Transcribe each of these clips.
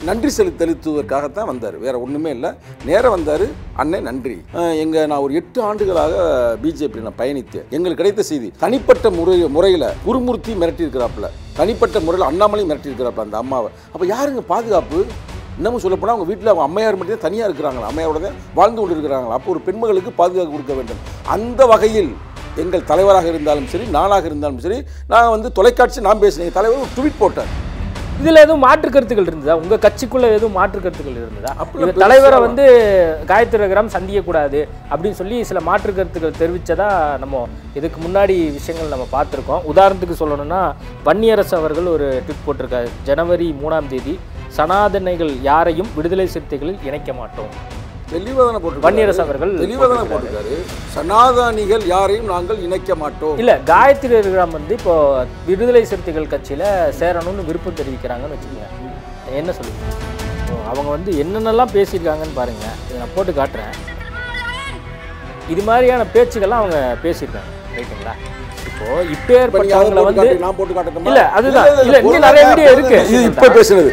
நன்றி செலுத்துவதற்காகத்தான் வந்தார், வேற ஒன்றுமே இல்லை. நேராக வந்தார், அண்ணே நன்றி. நான் ஒரு 8 ஆண்டுகளாக பிஜேபி நான் பயணித்தேன். எங்களுக்கு கிடைத்த செய்தி, தனிப்பட்ட முறையில் குருமூர்த்தி மிரட்டி இருக்கிறாப்புல, தனிப்பட்ட முறையில் அண்ணாமலை மிரட்டி இருக்கிறாப்புல அந்த அம்மாவை. அப்போ யாருங்க பாதுகாப்பு? இன்னமும் சொல்லப்போனால் அவங்க வீட்டில் அவங்க அம்மையார் மட்டும் தனியாக இருக்கிறாங்களா, அம்மையாரோட தான் வாழ்ந்து கொண்டு இருக்கிறாங்களா. அப்போ ஒரு பெண்மகளுக்கு பாதுகாப்பு கொடுக்க வேண்டும். அந்த வகையில் எங்கள் தலைவராக இருந்தாலும் சரி, நானாக இருந்தாலும் சரி, நான் தொலைக்காட்சி நான் பேசினேன், தலைவர் ஒரு ட்வீட் போட்டார். இதில் எதுவும் மாற்று கருத்துக்கள் இருந்ததா? உங்கள் கட்சிக்குள்ளே எதுவும் மாற்று கருத்துக்கள் இருந்ததா? தலைவரை காயத்ரி ரகுராம் சந்திக்கக்கூடாது அப்படின்னு சொல்லி சில மாற்று கருத்துக்கள் தெரிவித்ததா நம்ம இதுக்கு முன்னாடி விஷயங்கள் நம்ம பார்த்துருக்கோம். உதாரணத்துக்கு சொல்லணும்னா, வன்னியரசு அவர்கள் ஒரு ட்வீட் போட்டிருக்காரு, ஜனவரி 3ஆம் தேதி, சனாதனைகள் யாரையும் விடுதலை சிறுத்தைகளில் இணைக்க மாட்டோம். தெளிவாக போட்டு வன்னியரசு அவர்கள் தெளிவாக போட்டிருக்காரு, சனாதனிகள் யாரையும் நாங்கள் இணைக்க மாட்டோம். இல்லை, காயத்ரி ரகுராம் இப்போ விடுதலை சிறுத்தைகள் கட்சியில் சேரணும்னு விருப்பம் தெரிவிக்கிறாங்கன்னு வச்சுக்கோங்க, என்ன சொல்லுவீங்க? அவங்க என்னென்னலாம் பேசியிருக்காங்கன்னு பாருங்கள், இதை நான் போட்டு காட்டுறேன். இது மாதிரியான பேச்சுக்கள்லாம் அவங்க பேசியிருக்காங்க, ரைட்டுங்களா? இப்போ இப்பேற்பட்டவங்களை நான் போட்டு காட்டணும் இல்லை, அதுதான் இல்லை, இன்னும் நிறைய வீடியோ இருக்கு. இது இப்போ பேசுறது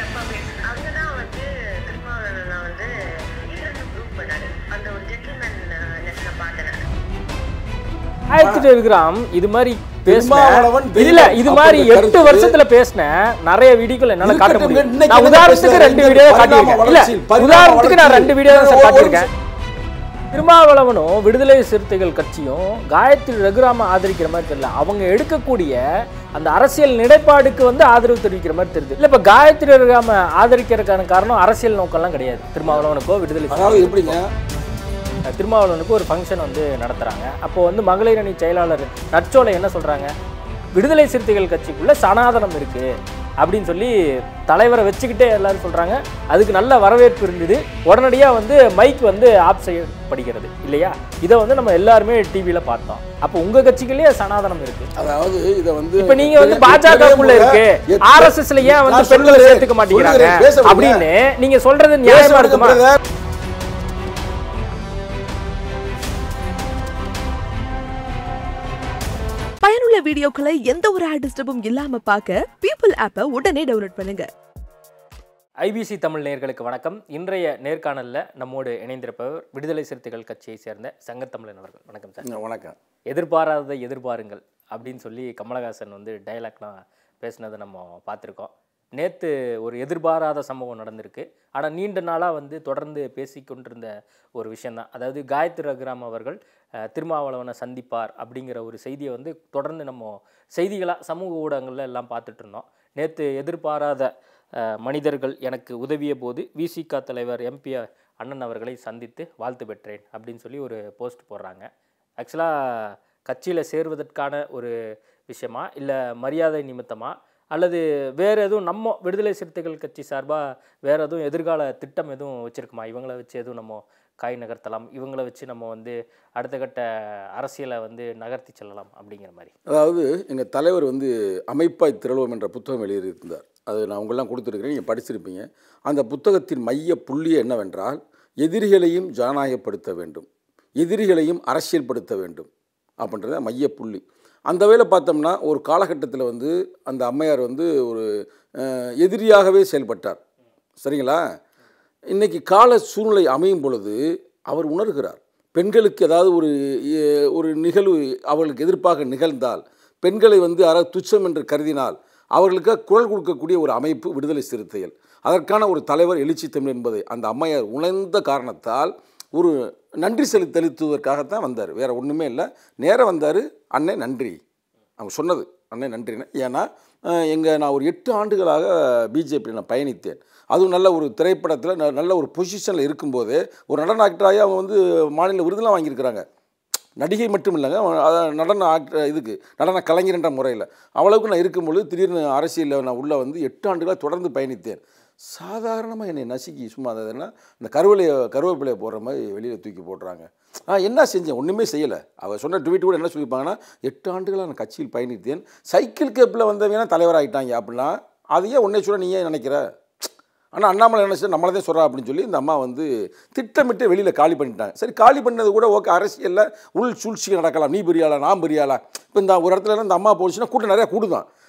காயத்ரி ரகுராம் இது மாதிரி இது மாதிரி 8 வருஷத்துல பேசின நிறைய வீடியோக்கள் என்னால காட்ட முடியும். நான் உதாரணத்துக்கு 2 வீடியோ காட்டியிருக்கேன். இல்ல, உதாரணத்துக்கு நான் 2 வீடியோ காட்டியிருக்கேன். திருமாவளவனும் விடுதலை சிறுத்தைகள் கட்சியும் காயத்ரி ரகுராம ஆதரிக்கிற மாதிரி தெரியல. அவங்க எடுக்கக்கூடிய அந்த அரசியல் நிலைப்பாடுக்கு ஆதரவு தெரிவிக்கிற மாதிரி தெரியுது. இல்ல, இப்ப காயத்ரி ரகுராம ஆதரிக்கிறதுக்கான காரணம் அரசியல் நோக்கம்லாம் கிடையாது. திருமாவளவனுக்கோ விடுதலை எப்படிங்க, திருமாவளவனுக்கு ஒரு ஃபங்க்ஷன் நடத்துகிறாங்க. அப்போது மகளிர் அணி செயலாளர் நற்சோலை என்ன சொல்கிறாங்க, விடுதலை சிறுத்தைகள் கட்சிக்குள்ளே சனாதனம் இருக்குது அப்படின்னு சொல்லி தலைவரை வச்சுக்கிட்டே எல்லாரும் சொல்கிறாங்க. அதுக்கு நல்ல வரவேற்பு இருந்தது. உடனடியாக மைக் ஆஃப் செய்யப்படுகிறது இல்லையா? இதை நம்ம எல்லாருமே டிவியில் பார்த்தோம். அப்போ உங்கள் கட்சிக்குள்ளேயே சனாதனம் இருக்குது. அதாவது இதை இப்போ நீங்கள் பாஜகக்குள்ள இருக்கு, RSSல ஏன் பெண்களை சேர்த்துக்க மாட்டேங்கிறாங்க அப்படின்னு நீங்கள் சொல்கிறது நியாயமாக இருக்குமா? பயனுள்ள வீடியோக்களை எந்த ஒரு ஆட் டிஸ்டர்பும் இல்லாம பார்க்க பீப்பிள் ஆப்பை உடனே டவுன்லோட் பண்ணுங்க. IBC தமிழ் நேயர்களுக்கு வணக்கம். இன்றைய நேர்காணலில் நம்மோடு இணைந்திருப்பவர் விடுதலை சிறுத்தைகள் கட்சியை சேர்ந்த சங்கத்தமிழன் அவர்கள். வணக்கம் சார். வணக்கம். எதிர்பாராததை எதிர்பாருங்கள் அப்படின்னு சொல்லி கமலஹாசன் டைலாக்லாம் பேசினதை நம்ம பார்த்துருக்கோம். நேற்று ஒரு எதிர்பாராத சம்பவம் நடந்திருக்கு. ஆனால் நீண்ட நாளாக தொடர்ந்து பேசிக்கொண்டிருந்த ஒரு விஷயந்தான். அதாவது காயத்ரி ரகுராம் அவர்கள் திருமாவளவனை சந்திப்பார் அப்படிங்கிற ஒரு செய்தியை தொடர்ந்து நம்ம செய்திகளாக சமூக ஊடகங்களில் எல்லாம் பார்த்துட்டு இருந்தோம். நேற்று எதிர்பாராத மனிதர்கள் எனக்கு உதவிய போது VCK தலைவர் MP அண்ணன் அவர்களை சந்தித்து வாழ்த்து பெற்றேன் அப்படின்னு சொல்லி ஒரு போஸ்ட் போடுறாங்க. ஆக்சுவலாக கட்சியில் சேருவதற்கான ஒரு விஷயமா, இல்லை மரியாதை நிமித்தமா, அல்லது வேறு எதுவும் நம்ம விடுதலை சிறுத்தைகள் கட்சி சார்பாக வேறு எதுவும் எதிர்கால திட்டம் எதுவும் வச்சுருக்குமா? இவங்களை வச்சு எதுவும் நம்ம காய் நகர்த்தலாம், இவங்களை வச்சு நம்ம அடுத்த கட்ட அரசியலை நகர்த்தி செல்லலாம் அப்படிங்கிற மாதிரி. அதாவது எங்கள் தலைவர் அமைப்பாய் திரளுவோம் என்ற புத்தகம் எழுதியிருந்தார். அது நான் உங்களெலாம் கொடுத்துருக்கிறேன், நீங்கள் படிச்சிருப்பீங்க. அந்த புத்தகத்தின் மைய புள்ளியே என்னவென்றால், எதிரிகளையும் ஜனநாயகப்படுத்த வேண்டும், எதிரிகளையும் அரசியல்படுத்த வேண்டும் அப்படின்றத மைய புள்ளி. அந்த வேளை பார்த்தோம்னா ஒரு காலகட்டத்தில் அந்த அம்மையார் ஒரு எதிரியாகவே செயல்பட்டார். சரிங்களா? இன்றைக்கி கால சூழ்நிலை அமையும் பொழுது அவர் உணர்கிறார், பெண்களுக்கு ஏதாவது ஒரு நிகழ்வு அவர்களுக்கு எதிர்ப்பாக நிகழ்ந்தால், பெண்களை யாராவது துச்சம் என்று கருதினால் அவர்களுக்கு குரல் கொடுக்கக்கூடிய ஒரு அமைப்பு விடுதலை சிறுத்தைகள். அதற்கான ஒரு தலைவர் எழுச்சி தமிழ் என்பதை அந்த அம்மையார் உணர்ந்த காரணத்தால் ஒரு நன்றி செலுத்துவதற்காகத்தான் வந்தார், வேற ஒன்றுமே இல்லை. நேராக வந்தார், அண்ணே நன்றி. அவங்க சொன்னது அண்ணே நன்றின்னு. ஏன்னா நான் ஒரு 8 ஆண்டுகளாக பிஜேபியில் நான் பயணித்தேன். அதுவும் நல்ல ஒரு திரைப்படத்தில் நல்ல ஒரு பொசிஷனில் இருக்கும்போதே ஒரு நடன ஆக்டராகி அவங்க மாநில விருதுலாம் வாங்கியிருக்கிறாங்க. நடிகை மட்டும் இல்லைங்க, நடன நடன கலைஞர் என்ற முறையில் அவ்வளவுக்கு நான் இருக்கும்பொழுது திடீர்னு அரசியலில் நான் உள்ளே 8 ஆண்டுகளாக தொடர்ந்து பயணித்தேன். சாதாரணமாக என்னை நசுக்கி சும்மா அதெல்லாம் இந்த கருவேப்பிலையை போடுற மாதிரி வெளியில் தூக்கி போடுறாங்க. என்ன செஞ்சேன்? ஒன்றுமே செய்யலை. அவர் சொன்ன ட்வீட் கூட என்ன சொல்லியிருப்பாங்கன்னா, 8 ஆண்டுகளாக நான் கட்சியில் பயணித்தேன், சைக்கிள் கேப்பில் வந்தவங்கன்னா தலைவராகிட்டாங்க அப்படின்னா அதையே ஒன்றே சொல்ல நீ ஏன் நினைக்கிற? ஆனால் அண்ணாமலை நினச்சி நம்மளை தான் சொல்கிறா அப்படின்னு சொல்லி இந்த அம்மா திட்டமிட்டு வெளியில் காலி பண்ணிட்டாங்க. சரி, காலி பண்ணது கூட ஓகே, அரசியலில் உள் சூழ்ச்சி நடக்கலாம், நீ பெரியாளா நான் பெரியாளா. இப்போ இந்த ஒரு இடத்துல இந்த அம்மா போச்சுன்னா கூட்டம் நிறையா கூடுதான்.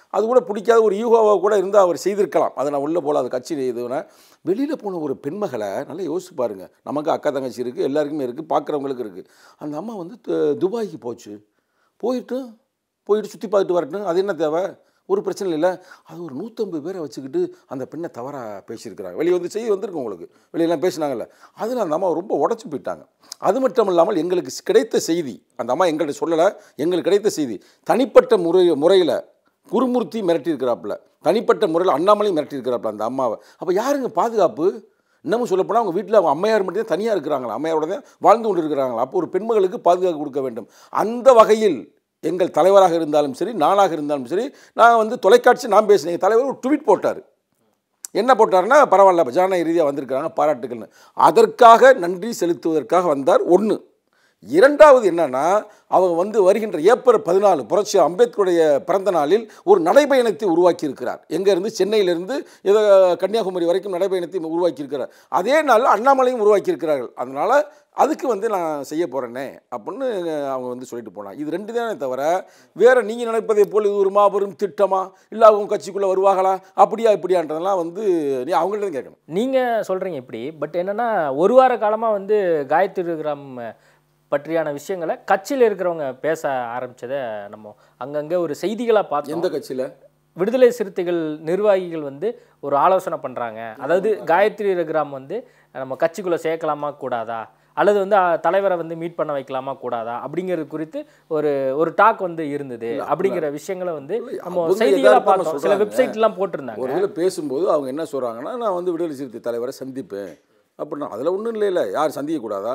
அது கூட பிடிக்காத ஒரு ஈகோவாக கூட இருந்தால் அவர் செய்திருக்கலாம். அதை நான் உள்ளே போல அது கட்சி இதுனா வெளியில் போன ஒரு பெண்மகளை நல்லா யோசிச்சு பாருங்கள். நமக்கு அக்கா தங்கச்சி இருக்குது, எல்லாருக்குமே இருக்குது, பார்க்குறவங்களுக்கு இருக்குது. அந்த அம்மா வந்து துபாய்க்கு போச்சு, போயிட்டு சுற்றி பார்த்துட்டு வரட்டும், அது என்ன தேவை, ஒரு பிரச்சனை இல்லை. அது ஒரு 150 பேரை வச்சுக்கிட்டு அந்த பெண்ணை தவறாக பேசியிருக்கிறாங்க. வெளியே வந்து செய்தி வந்திருக்கு உங்களுக்கு, வெளியெல்லாம் பேசினாங்கல்ல, அதில் அந்த அம்மா ரொம்ப உடச்சி போயிட்டாங்க. அது மட்டும் இல்லாமல் எங்களுக்கு கிடைத்த செய்தி, அந்த அம்மா எங்கள்கிட்ட சொல்லலை, எங்களுக்கு கிடைத்த செய்தி, தனிப்பட்ட முறையில் குருமூர்த்தி மிரட்டியிருக்கிறாப்புல, தனிப்பட்ட முறையில் அண்ணாமலையும் மிரட்டியிருக்கிறாப்புல அந்த அம்மாவை. அப்போ யாருங்க பாதுகாப்பு? இன்னமும் சொல்லப்போனால் அவங்க வீட்டில் அவங்க அம்மையார் மட்டும் தனியாக இருக்கிறாங்களா, அம்மையாரோட தான் வாழ்ந்து கொண்டு இருக்கிறாங்களா. அப்போ ஒரு பெண்மகளுக்கு பாதுகாப்பு கொடுக்க வேண்டும். அந்த வகையில் எங்கள் தலைவராக இருந்தாலும் சரி, நானாக இருந்தாலும் சரி, நான் வந்து தொலைக்காட்சி நான் பேசினேன். எங்கள் தலைவர் ஒரு ட்வீட் போட்டார். என்ன போட்டார்னா, பரவாயில்ல ஜனநாயக ரீதியாக வந்திருக்கிறாங்க, பாராட்டுகள்னு. அதற்காக நன்றி செலுத்துவதற்காக வந்தார். ஒன்று. இரண்டாவது என்னன்னா, அவங்க வந்து வருகின்ற ஏப்ரல் 14 புரட்சி அம்பேத்கருடைய பிறந்த நாளில் ஒரு நடைபயணத்தை உருவாக்கி இருக்கிறார். எங்கேருந்து, சென்னையிலிருந்து ஏதோ கன்னியாகுமரி வரைக்கும் நடைபயணத்தை உருவாக்கி இருக்கிறார். அதே நாளில் அண்ணாமலையும் உருவாக்கி இருக்கிறார்கள். அதனால் அதுக்கு வந்து நான் செய்ய போகிறேனே அப்படின்னு அவங்க வந்து சொல்லிட்டு போனாங்க. இது 2 தானே தவிர வேறு நீங்கள் நினைப்பதை போல் இது ஒரு மாபெரும் திட்டமா, இல்லை அவங்க கட்சிக்குள்ளே வருவாங்களா, அப்படியா இப்படியான்றதெல்லாம் வந்து நீ அவங்கள்ட்ட கேட்கணும். நீங்கள் சொல்கிறீங்க இப்படி. பட் என்னென்னா, ஒரு வார காலமாக வந்து காயத்ரி கிராம் பற்றியான விஷயங்களை கட்சியில் இருக்கிறவங்க பேச ஆரம்பித்ததை நம்ம அங்கங்கே ஒரு செய்திகளாக பார்த்தோம். எந்த கட்சியில்? விடுதலை சிறுத்தைகள் நிர்வாகிகள் வந்து ஒரு ஆலோசனை பண்ணுறாங்க. அதாவது காயத்ரி கிராம் வந்து நம்ம கட்சிக்குள்ளே சேர்க்கலாமா கூடாதா, அல்லது வந்து தலைவரை வந்து மீட் பண்ண வைக்கலாமா கூடாதா அப்படிங்கிறது குறித்து ஒரு டாக் வந்து இருந்தது. அப்படிங்கிற விஷயங்களை வந்து நம்ம செய்திகளாக பார்த்தோம். சில வெப்சைட்லாம் போட்டிருந்தாங்க. ஒரு வேளை பேசும்போது அவங்க என்ன சொல்கிறாங்கன்னா, நான் வந்து விடுதலை சிறுத்தை தலைவரை சந்திப்பேன் அப்படின்னா, அதில் ஒன்றும் இல்லை, யார் சந்திக்கக்கூடாதா,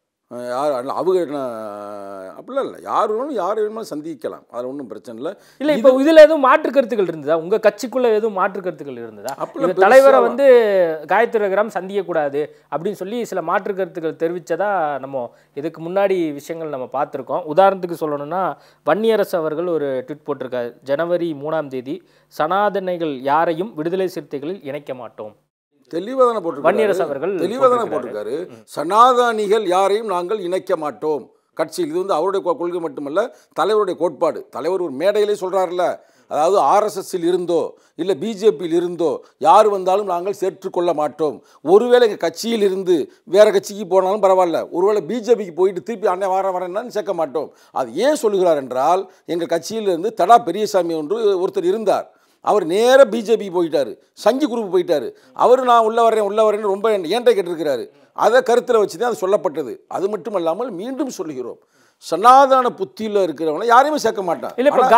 யார் அவங்க என்ன அப்படிலாம் இல்லை, யார் வேணும் யார் வேணுமோ சந்திக்கலாம், அதில் ஒன்றும் பிரச்சனை இல்லை. இல்லை, இப்போ இதில் எதுவும் மாற்று கருத்துக்கள் இருந்ததா, உங்கள் கட்சிக்குள்ளே எதுவும் மாற்று கருத்துக்கள் இருந்ததா? அப்படி தலைவரை வந்து காயத்ரி கிராம் சந்திக்கக்கூடாது அப்படின்னு சொல்லி சில மாற்று கருத்துக்கள் தெரிவித்ததா நம்ம இதுக்கு முன்னாடி விஷயங்கள் நம்ம பார்த்துருக்கோம். உதாரணத்துக்கு சொல்லணும்னா, வன்னியரசு அவர்கள் ஒரு ட்வீட் போட்டிருக்காரு. ஜனவரி 3ஆம் தேதி, சனாதனைகள் யாரையும் விடுதலை சிறுத்தைகளில் இணைக்க மாட்டோம். தெளிவாதான போட்டிருக்காரு. சனாதனிகள் யாரையும் நாங்கள் இணைக்க மாட்டோம் கட்சியில். இது வந்து அவருடைய கொள்கை மட்டுமல்ல, தலைவருடைய கோட்பாடு. தலைவர் ஒரு மேடையிலே சொல்கிறார்ல, அதாவது ஆர்எஸ்எஸ்ஸில் இருந்தோ இல்லை பிஜேபியில் இருந்தோ யார் வந்தாலும் நாங்கள் சேர்த்துக்கொள்ள மாட்டோம். ஒருவேளை எங்கள் கட்சியில் இருந்து வேறு கட்சிக்கு போனாலும் பரவாயில்ல, ஒருவேளை பிஜேபிக்கு போயிட்டு திருப்பி அண்ணன் வரேன்னு சேர்க்க மாட்டோம். அது ஏன் சொல்லுகிறார் என்றால், எங்கள் கட்சியிலிருந்து தடா பெரியசாமி ஒருத்தர் இருந்தார். அவர் நேராக பிஜேபிக்கு போயிட்டார், சங்கி குரூப் போயிட்டார். அவர் நான் உள்ள வரேன்னு ரொம்ப ஏன்ட்ட கேட்டிருக்கிறாரு. அதை கருத்தில் வச்சு தான் அது சொல்லப்பட்டது. அது மட்டும் இல்லாமல் மீண்டும் சொல்லுகிறோம், சனாதன புத்தியில் இருக்கிறவங்க யாரையுமே சேர்க்க மாட்டான். இல்லை, இப்போ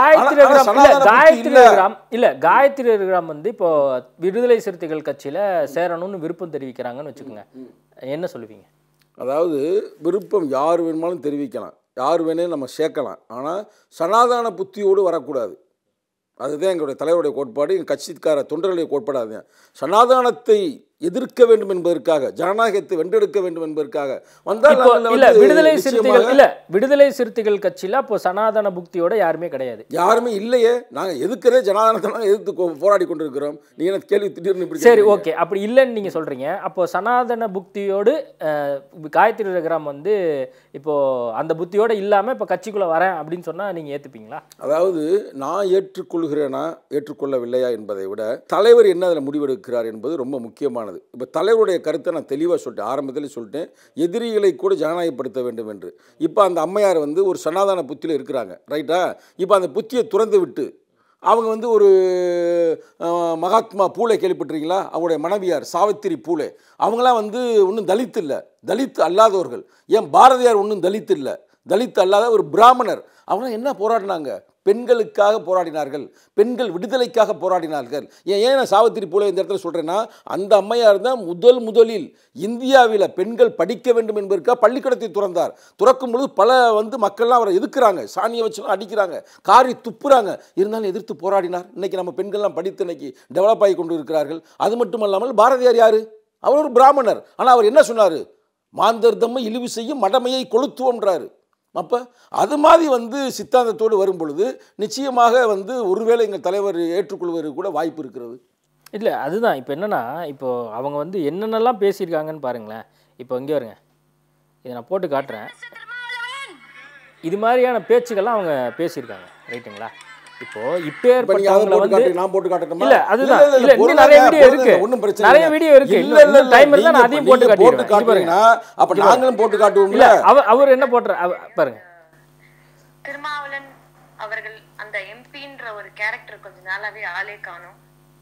காயத்ரி கிராம் வந்து இப்போ விடுதலை சிறுத்தைகள் கட்சியில் சேரணும்னு விருப்பம் தெரிவிக்கிறாங்கன்னு வச்சுக்கோங்க, என்ன சொல்லுவீங்க? அதாவது விருப்பம் யார் வேணுமாலும் தெரிவிக்கலாம், யார் வேணாலும் நம்ம சேர்க்கலாம், ஆனால் சனாதன புத்தியோடு வரக்கூடாது. அதுதான் எங்களுடைய தலைவருடைய கோட்பாடு, எங்கள் கட்சிக்கார தொண்டர்களுடைய கோட்பாடு. அதுதான் சனாதானத்தை எதிர்க்க வேண்டும் என்பதற்காக, ஜனநாயகத்தை வென்றெடுக்க வேண்டும் என்பதற்காக வந்தால் விடுதலை சிறுத்தைகள் கட்சியில் அப்போ சனாதன புக்தியோட யாருமே கிடையாது, யாருமே இல்லையே. நாங்கள் எதுக்கிறே ஜனநாயகத்தை எதிர்த்து போராடி கொண்டிருக்கிறோம். நீ என்ன கேள்வி திடீர்னு இப்படி? சரி, ஓகே, அப்படி இல்லைன்னு நீங்கள் சொல்கிறீங்க. அப்போ சனாதன புக்தியோடு காயத்ரி கிராம் வந்து இப்போ அந்த புத்தியோடு இல்லாமல் இப்போ கட்சிக்குள்ளே வரேன் அப்படின்னு சொன்னால் நீங்கள் ஏற்றுப்பீங்களா? அதாவது நான் ஏற்றுக்கொள்கிறேனா ஏற்றுக்கொள்ளவில்லையா என்பதை விட தலைவர் என்ன அதில் முடிவெடுக்கிறார் என்பது ரொம்ப முக்கியமானது. இப்போ தலைவருடைய கருத்தை நான் தெளிவாக சொல்லிட்டேன், ஆரம்பத்தில் சொல்லிட்டேன், எதிரிகளை கூட ஜனநாயகப்படுத்த வேண்டும் என்று. இப்போ அந்த அம்மையார் வந்து ஒரு சனாதன புத்தியில் இருக்கிறாங்க, ரைட்டா? இப்போ அந்த புத்தியை துறந்து விட்டு அவங்க வந்து ஒரு மகாத்மா பூலே கேள்விப்பட்டிருக்கீங்களா? அவருடைய மனைவியார் சாவித்திரி பூலே, அவங்களாம் வந்து ஒன்றும் தலித் இல்லை, தலித் அல்லாதவர்கள். ஏன் பாரதியார் ஒன்றும் தலித் இல்லை, தலித் அல்லாத ஒரு பிராமணர். அவங்களாம் என்ன போராடினாங்க? பெண்களுக்காக போராடினார்கள், பெண்கள் விடுதலைக்காக போராடினார்கள். ஏன் நான் சாவித்திரி பூலே இந்த இடத்துல சொல்கிறேன்னா, அந்த அம்மையார் தான் முதலில் இந்தியாவில் பெண்கள் படிக்க வேண்டும் என்பதற்காக பள்ளிக்கூடத்தை துறந்தார். துறக்கும் பொழுது பல வந்து மக்கள்லாம் அவரை எதிர்க்கிறாங்க, சாணியை வச்சு அடிக்கிறாங்க, காரி துப்புறாங்க, இருந்தாலும் எதிர்த்து போராடினார். இன்றைக்கி நம்ம பெண்கள்லாம் படித்து இன்றைக்கி டெவலப் ஆகி கொண்டு இருக்கிறார்கள். அது மட்டும் இல்லாமல் பாரதியார் யார்? அவர் ஒரு பிராமணர். ஆனால் அவர் என்ன சொன்னார்? மாந்தர் தம்மை இழிவு செய்யும் மடமையை கொளுத்துவோம்ன்றாரு. அப்போ அது மாதிரி வந்து சித்தாந்தத்தோடு வரும் பொழுது நிச்சயமாக வந்து ஒருவேளை எங்கள் தலைவர் ஏற்றுக்கொள்வதற்கு கூட வாய்ப்பு இருக்கிறது. இல்லை, அதுதான் இப்போ என்னென்னா, இப்போது அவங்க வந்து என்னென்னலாம் பேசியிருக்காங்கன்னு பாருங்களேன். இப்போ இங்கே வருங்க, இதை நான் போட்டு காட்டுறேன். இது மாதிரியான பேச்சுக்கள்லாம் அவங்க பேசியிருக்காங்க, ரைட்டுங்களா? இப்போ இப்ப நீங்க அதை இப்பேற்பட்டவங்கள போட்டு வந்து காட்டு, நான் போட்டு காட்டட்டுமா? இல்ல அதுதான் இல்ல, இல்ல இன்னும் பொருளாதார நிறைய வீடியோ இருக்கு, ஒண்ணும் பிரச்சனை நிறைய இல்ல. வீடியோ இருக்கு. இல்ல, இல்ல, இல்ல, டைம் இருந்தா நான் நீங்க அதையும் போட்டு போட்டு காட்டிடுறேன். இங்க பாருங்க. காட்டுறீங்கன்னா அப்ப நாங்களும் போட்டு இல்ல காட்டுவோம்ல. அவர் என்ன போடுற பாருங்க. திருமாவளவன் அவர்கள் அந்த எம்பின்ற ஒரு கேரக்டர் கொஞ்ச நாளாவே ஆளே காணும்.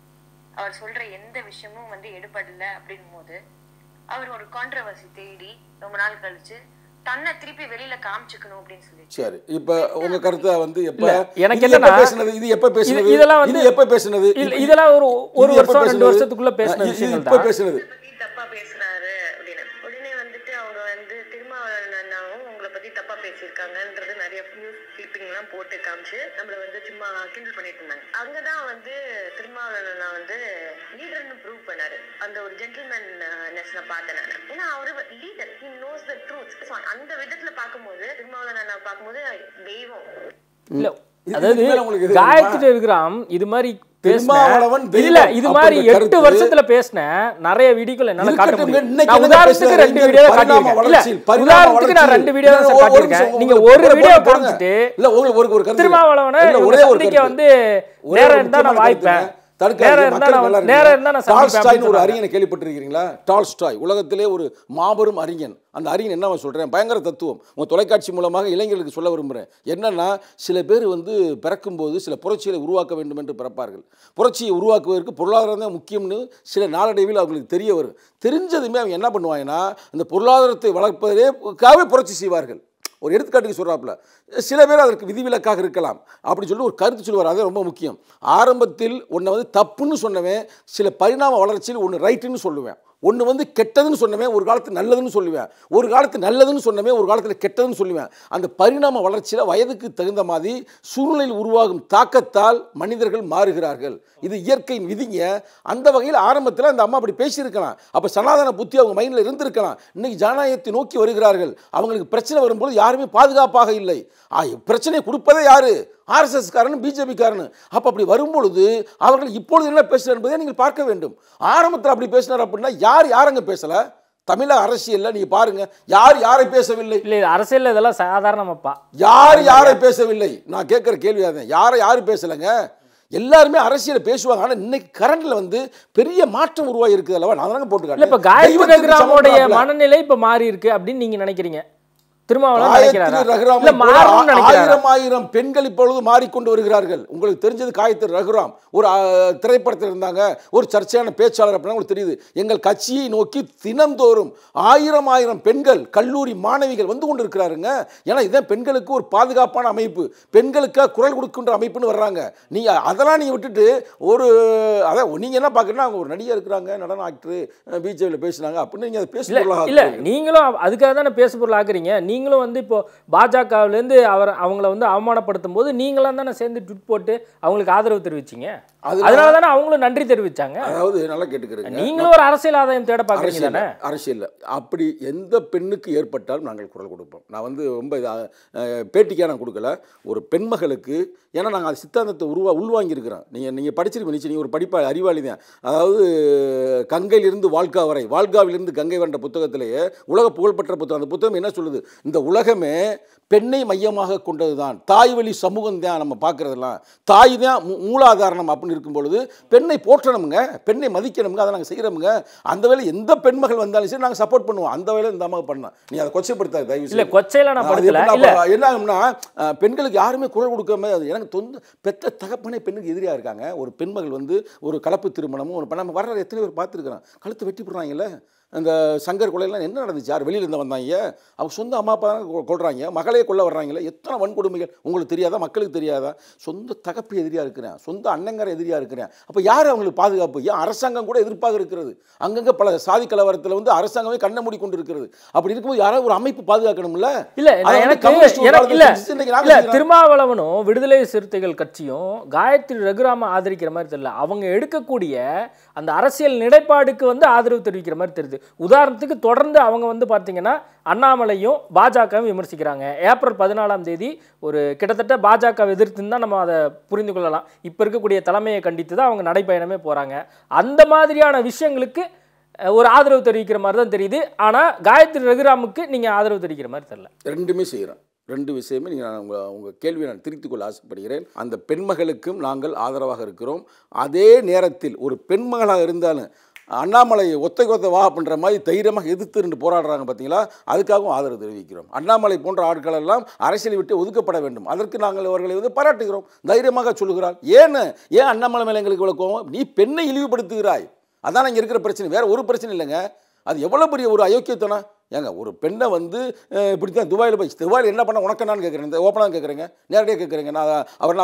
அவர் சொல்ற எந்த விஷயமும் வந்து எடுபடல அப்படின் போது அவர் ஒரு கான்ட்ரவர்சி தேடி ரொம்ப நாள் கழிச்சு தன்னை திருப்பி வெளியில காமிச்சுக்கணும் அப்படின்னு சொல்லி. சரி, இப்ப உங்க கருத்தை வந்து எப்ப எனக்கு இது எப்ப என்னன்னா பேசுனது, இது எப்ப பேசுனது, இதெல்லாம் வந்து இது எப்ப பேசுனது, இதெல்லாம் ஒரு இது எப்ப வருஷம் 2 பேசுனது? வருஷத்துக்குள்ள பேசின இது விஷயங்கள் இப்ப தான். பேசுனது. பத்தி தப்பா பேசுறாரு அப்படின்னு உடனே வந்துட்டு அவங்க வந்து திருமாவளவன் அண்ணாவும் உங்களை பத்தி தப்பா பேசியிருக்காங்கன்றது நிறைய நியூஸ் கிளிப்பிங் எல்லாம் போட்டு காமிச்சு நம்மள வந்து சும்மா கிண்டல் பண்ணிட்டு இருந்தாங்க. அங்கதான் வந்து திருமாவளவன் அண்ணா வந்து லீடர்னு ப்ரூவ் பண்ணாரு. அந்த ஒரு ஜென்டில்மேன்னஸ் நான் பார்த்தேன் நான். ஏன்னா அவரு leader, he knows the truth. அந்த விதத்துல பார்க்கும்போது திருமாவளவன் அண்ணா பார்க்கும்போது தெய்வம். இல்ல இது அதாவது மேல உங்களுக்கு இது காயத்ரி ரகுராம் இது மாதிரி திருமாவளவன் பேசின இல்ல தெய்வம் இது மாதிரி அப்படின்ற 8 கருத்து வருஷத்துல பேசின நிறைய வீடியோக்கள் என்னால காட்ட இருக்கட்டும், முடியும். இன்னைக்கு நான் என்ன உதாரணத்துக்கு பேசுறாரு? 2 வீடியோ பரிணாம காட்டியிருக்கேன். வளர்ச்சி, இல்ல பரிணாம உதாரணத்துக்கு நான் வளர்ச்சி. 2 வீடியோ இல்ல, ஒரு காட்டியிருக்கேன். நிமிஷம் நீங்க உங்களுக்கு ஒரு வீடியோ பாருங்க. காமிச்சிட்டு இல்ல உங்களுக்கு ஒரு கருத்து. திருமாவளவனை இல்ல, ஒரே ஒரு வந்து நேரம் இருந்தா நான் வாய்ப்பேன், நேரம் இருந்தா நான் டால்ஸ்டாய்னு ஒரு சந்திப்பேன். அறிஞனை கேள்விப்பட்டிருக்கீங்களா? டால்ஸ்டாய் உலகத்திலே ஒரு மாபெரும் அறிஞன். அந்த அறிஞன் என்ன சொல்றேன், பயங்கர தத்துவம். உங்க தொலைக்காட்சி மூலமாக இளைஞர்களுக்கு சொல்ல விரும்புகிறேன். என்னன்னா, சில பேர் வந்து பிறக்கும்போது சில புரட்சிகளை உருவாக்க வேண்டும் என்று பிறப்பார்கள். புரட்சியை உருவாக்குவதற்கு பொருளாதாரம் தான் முக்கியம்னு சில நாளடைவில் அவங்களுக்கு தெரிய வரும். தெரிஞ்சதுமே அவங்க என்ன பண்ணுவாங்கன்னா, அந்த பொருளாதாரத்தை வளர்ப்பதற்காகவே புரட்சி செய்வார்கள். ஒரு எடுத்துக்காட்டுக்கு சொல்கிறாப்புல, சில பேர் அதற்கு விதிவிலக்காக இருக்கலாம் அப்படின்னு சொல்லி ஒரு கருத்து சொல்லுவார். அது ரொம்ப முக்கியம். ஆரம்பத்தில் ஒன்றை வந்து தப்புன்னு சொன்னவன் சில பரிணாம வளர்ச்சியில் ஒன்று ரைட்டுன்னு சொல்லுவேன், ஒன்று வந்து கெட்டதுன்னு சொன்னவன் ஒரு காலத்து நல்லதுன்னு சொல்லுவேன், ஒரு காலத்து நல்லதுன்னு சொன்னவன் ஒரு காலத்தில் கெட்டதுன்னு சொல்லுவேன். அந்த பரிணாம வளர்ச்சியில் வயதுக்கு தகுந்த மாதிரி சூழ்நிலையில் உருவாகும் தாக்கத்தால் மனிதர்கள் மாறுகிறார்கள். இது இயற்கையின் விதிங்க. அந்த வகையில் ஆரம்பத்தில் அந்த அம்மா அப்படி பேசியிருக்கலாம். அப்போ சனாதன புத்தி அவங்க மைண்டில் இருந்திருக்கலாம். இன்னைக்கு ஜனநாயகத்தை நோக்கி வருகிறார்கள். அவங்களுக்கு பிரச்சனை வரும்போது யாருமே பாதுகாப்பாக இல்லை. பிரச்சனையை கொடுப்பதே யாரு? ஆர்எஸ்எஸ் காரனும் பிஜேபி காரனும். அப்போ அப்படி வரும்பொழுது அவர்கள் இப்பொழுது என்ன பேசுகிறார் என்பதை நீங்கள் பார்க்க வேண்டும். ஆரம்பத்தில் அப்படி பேசினார் அப்படின்னா யாருங்க பேசல? தமிழக அரசியல்ல நீங்க பாருங்க, யாரை பேசவில்லை? இல்ல அரசியல் இதெல்லாம் சாதாரணமாப்பா. யாரை பேசவில்லை? நான் கேட்குற கேள்வி அதான். யாரு பேசலைங்க? எல்லாருமே அரசியலை பேசுவாங்க. ஆனால் இன்னைக்கு கரண்ட்ல வந்து பெரிய மாற்றம் உருவாகி இருக்குது அல்லவா? நான் தானங்க போட்டுக்காட்டேன். இப்ப காயத்ரி ரகுராமோட மனநிலை இப்ப மாறி இருக்கு அப்படின்னு நீங்க நினைக்கிறீங்க? ஆயிரம் பெண்கள் இப்பொழுது மாறிக்கொண்டு வருகிறார்கள். உங்களுக்கு தெரிஞ்சது காயத்ரி ரகுராம் ஒரு திரைப்படத்தில் இருந்தாங்க, ஒரு சர்ச்சையான பேச்சாளர் அப்படின்னா உங்களுக்கு தெரியுது. எங்கள் கட்சியை நோக்கி தினந்தோறும் ஆயிரம் பெண்கள் கல்லூரி மாணவிகள் வந்து கொண்டு இருக்கிறாருங்க. ஏன்னா இதான் பெண்களுக்கு ஒரு பாதுகாப்பான அமைப்பு, பெண்களுக்கு குரல் கொடுக்கின்ற அமைப்புன்னு வர்றாங்க. நீங்க அதெல்லாம் நீங்க விட்டுட்டு ஒரு அதான் நீங்க என்ன பாக்குறீங்கன்னா, அவங்க ஒரு நடிகர் இருக்கிறாங்க, நடன ஆக்டர், பிஜேபியில் பேசுனாங்க அப்படின்னு நீங்க அதை பேச இல்ல. நீங்களும் அதுக்காக தானே பேச பொருள் ஆக்குறீங்க. நீங்களும் வந்து இப்போ பாஜகவிலேருந்து அவங்கள வந்து அவமானப்படுத்தும் போது நீங்களாம் தானே சேர்ந்து ட்விட் போட்டு அவங்களுக்கு ஆதரவு தெரிவிச்சிங்க. அதனால தானே அவங்களும் நன்றி தெரிவிச்சாங்க. அதாவது நல்லா கேட்டுக்கிறேன், நீங்களும் ஒரு அரசியல் ஆதாயம் தேட பார்க்குறீங்க தானே? அரசியல் அப்படி எந்த பெண்ணுக்கு ஏற்பட்டாலும் நாங்கள் குரல் கொடுப்போம். நான் வந்து ரொம்ப பேட்டிக்காக நான் கொடுக்கல. ஒரு பெண்மகளுக்கு, ஏன்னா நாங்கள் அது சித்தாந்தத்தை உள்வாங்கியிருக்கிறோம். நீங்கள் படிச்சிருப்பீங்க, நீங்கள் ஒரு படிப்பா அறிவாளி தான். அதாவது கங்கையிலிருந்து வாழ்க்கா வரை, வாழ்காவிலிருந்து கங்கை வந்த புத்தகத்திலேயே உலக புகழ்பெற்ற புத்தகம். அந்த புத்தகம் என்ன சொல்லுது? இந்த உலகமே பெண்ணை மையமாக கொண்டது தான், தாய் வழி சமூகம் தான். நம்ம பார்க்குறதெல்லாம் தாய் தான் மூலாதாரணம் அப்படின்னு இருக்கும் பொழுது பெண்ணை போற்றணுங்க, பெண்ணை மதிக்கணுங்க, அதை நாங்கள் செய்கிறோமுங்க. அந்த வேலை எந்த பெண்மகள் வந்தாலும் சரி நாங்கள் சப்போர்ட் பண்ணுவோம். அந்த வேலை இந்த அம்மா பண்ணலாம். நீ அதை கொச்சைப்படுத்தாது தயவு இல்லை. கொச்சையில நான் படுத்தல. என்ன ஆகும்னா, பெண்களுக்கு யாருமே குரல் கொடுக்காம எனக்கு பெற்ற தகப்பனே பெண்ணுக்கு எதிரியாக இருக்காங்க. ஒரு பெண்மகள் வந்து ஒரு கலப்பு திருமணமும் ஒரு நம்ம வர்ற எத்தனை பேர் பார்த்துருக்குறான், கழுத்தை வெட்டி போடுறாங்கல்ல. அந்த சங்கர் கொலையெல்லாம் என்ன நடந்துச்சு? யார் வெளியிலேருந்து வந்தாங்க? அவங்க சொந்த அம்மா அப்பா தான் கொள்றாங்க, மகளே கொள்ள வர்றாங்களே. எத்தனை வன்கொடுமைகள் உங்களுக்கு தெரியாதா? மக்களுக்கு தெரியாதா? சொந்த தகப்பு எதிரியாக இருக்கிறேன், சொந்த அண்ணங்கார எதிரியாக இருக்கிறேன். அப்போ யார் அவங்களுக்கு பாதுகாப்பு? ஏன் அரசாங்கம் கூட எதிர்ப்பாக இருக்கிறது? அங்கங்கே பல சாதி கலவரத்தில் வந்து அரசாங்கமே கண்ணை மூடி கொண்டு இருக்கிறது. அப்படி இருக்கும்போது யாராவது ஒரு அமைப்பு பாதுகாக்கணும்ல? இல்லை திருமாவளவனும் விடுதலை சிறுத்தைகள் கட்சியும் காயத்ரி ரகுராம ஆதரிக்கிற மாதிரி தெரியல. அவங்க எடுக்கக்கூடிய அந்த அரசியல் நிலைப்பாடுக்கு வந்து ஆதரவு தெரிவிக்கிற மாதிரி தெரியுது. உதாரணத்துக்கு தொடர்ந்து அவங்க வந்து பார்த்தீங்கன்னா அண்ணாமலையும் பாஜகவும் விமர்சிக்கிறாங்க. ஏப்ரல் 14ஆம் தேதி ஒரு கிட்டத்தட்ட பாஜகவை எதிர்த்துன்னு தான் நம்ம அதை புரிந்து கொள்ளலாம். இப்போ இருக்கக்கூடிய தலைமையை கண்டித்து தான் அவங்க நடைப்பயணமே போகிறாங்க. அந்த மாதிரியான விஷயங்களுக்கு ஒரு ஆதரவு தெரிவிக்கிற மாதிரி தான் தெரியுது. ஆனால் காயத்ரி ரகுராமுக்கு நீங்கள் ஆதரவு தெரிவிக்கிற மாதிரி தெரியல. ரெண்டுமே செய்கிறேன், 2 விஷயமே நீங்கள் உங்கள் கேள்வியை நான் திருத்திக் கொள்ள ஆசைப்படுகிறேன். அந்த பெண்மகளுக்கும் நாங்கள் ஆதரவாக இருக்கிறோம். அதே நேரத்தில் ஒரு பெண்மகளாக இருந்தாலும் அண்ணாமலை ஒத்தை வா அப்படின்ற மாதிரி தைரியமாக எதிர்த்து போராடுறாங்க பார்த்தீங்களா, அதுக்காகவும் ஆதரவு தெரிவிக்கிறோம். அண்ணாமலை போன்ற ஆட்கள் எல்லாம் அரசியலை விட்டு ஒதுக்கப்பட வேண்டும். அதற்கு நாங்கள் அவர்களை பாராட்டுகிறோம். தைரியமாக சொல்லுகிறார். ஏன் அண்ணாமலை மேலே எங்களுக்கு விளக்குவோம்? நீ பெண்ணை இழிவுபடுத்துகிறாய், அதான் இங்கே இருக்கிற பிரச்சனை, வேறு ஒரு பிரச்சனை இல்லைங்க. அது எவ்வளோ பெரிய ஒரு அயோக்கியத்தனம். ஏங்க ஒரு பெண்ணை இப்படி தான் துபாயில் என்ன பண்ண உனக்கு என்னான்னு கேட்குறேன், இந்த ஓப்பனாக கேட்குறேங்க, நேரடியாக கேட்குறேங்க. நான் அவர்னா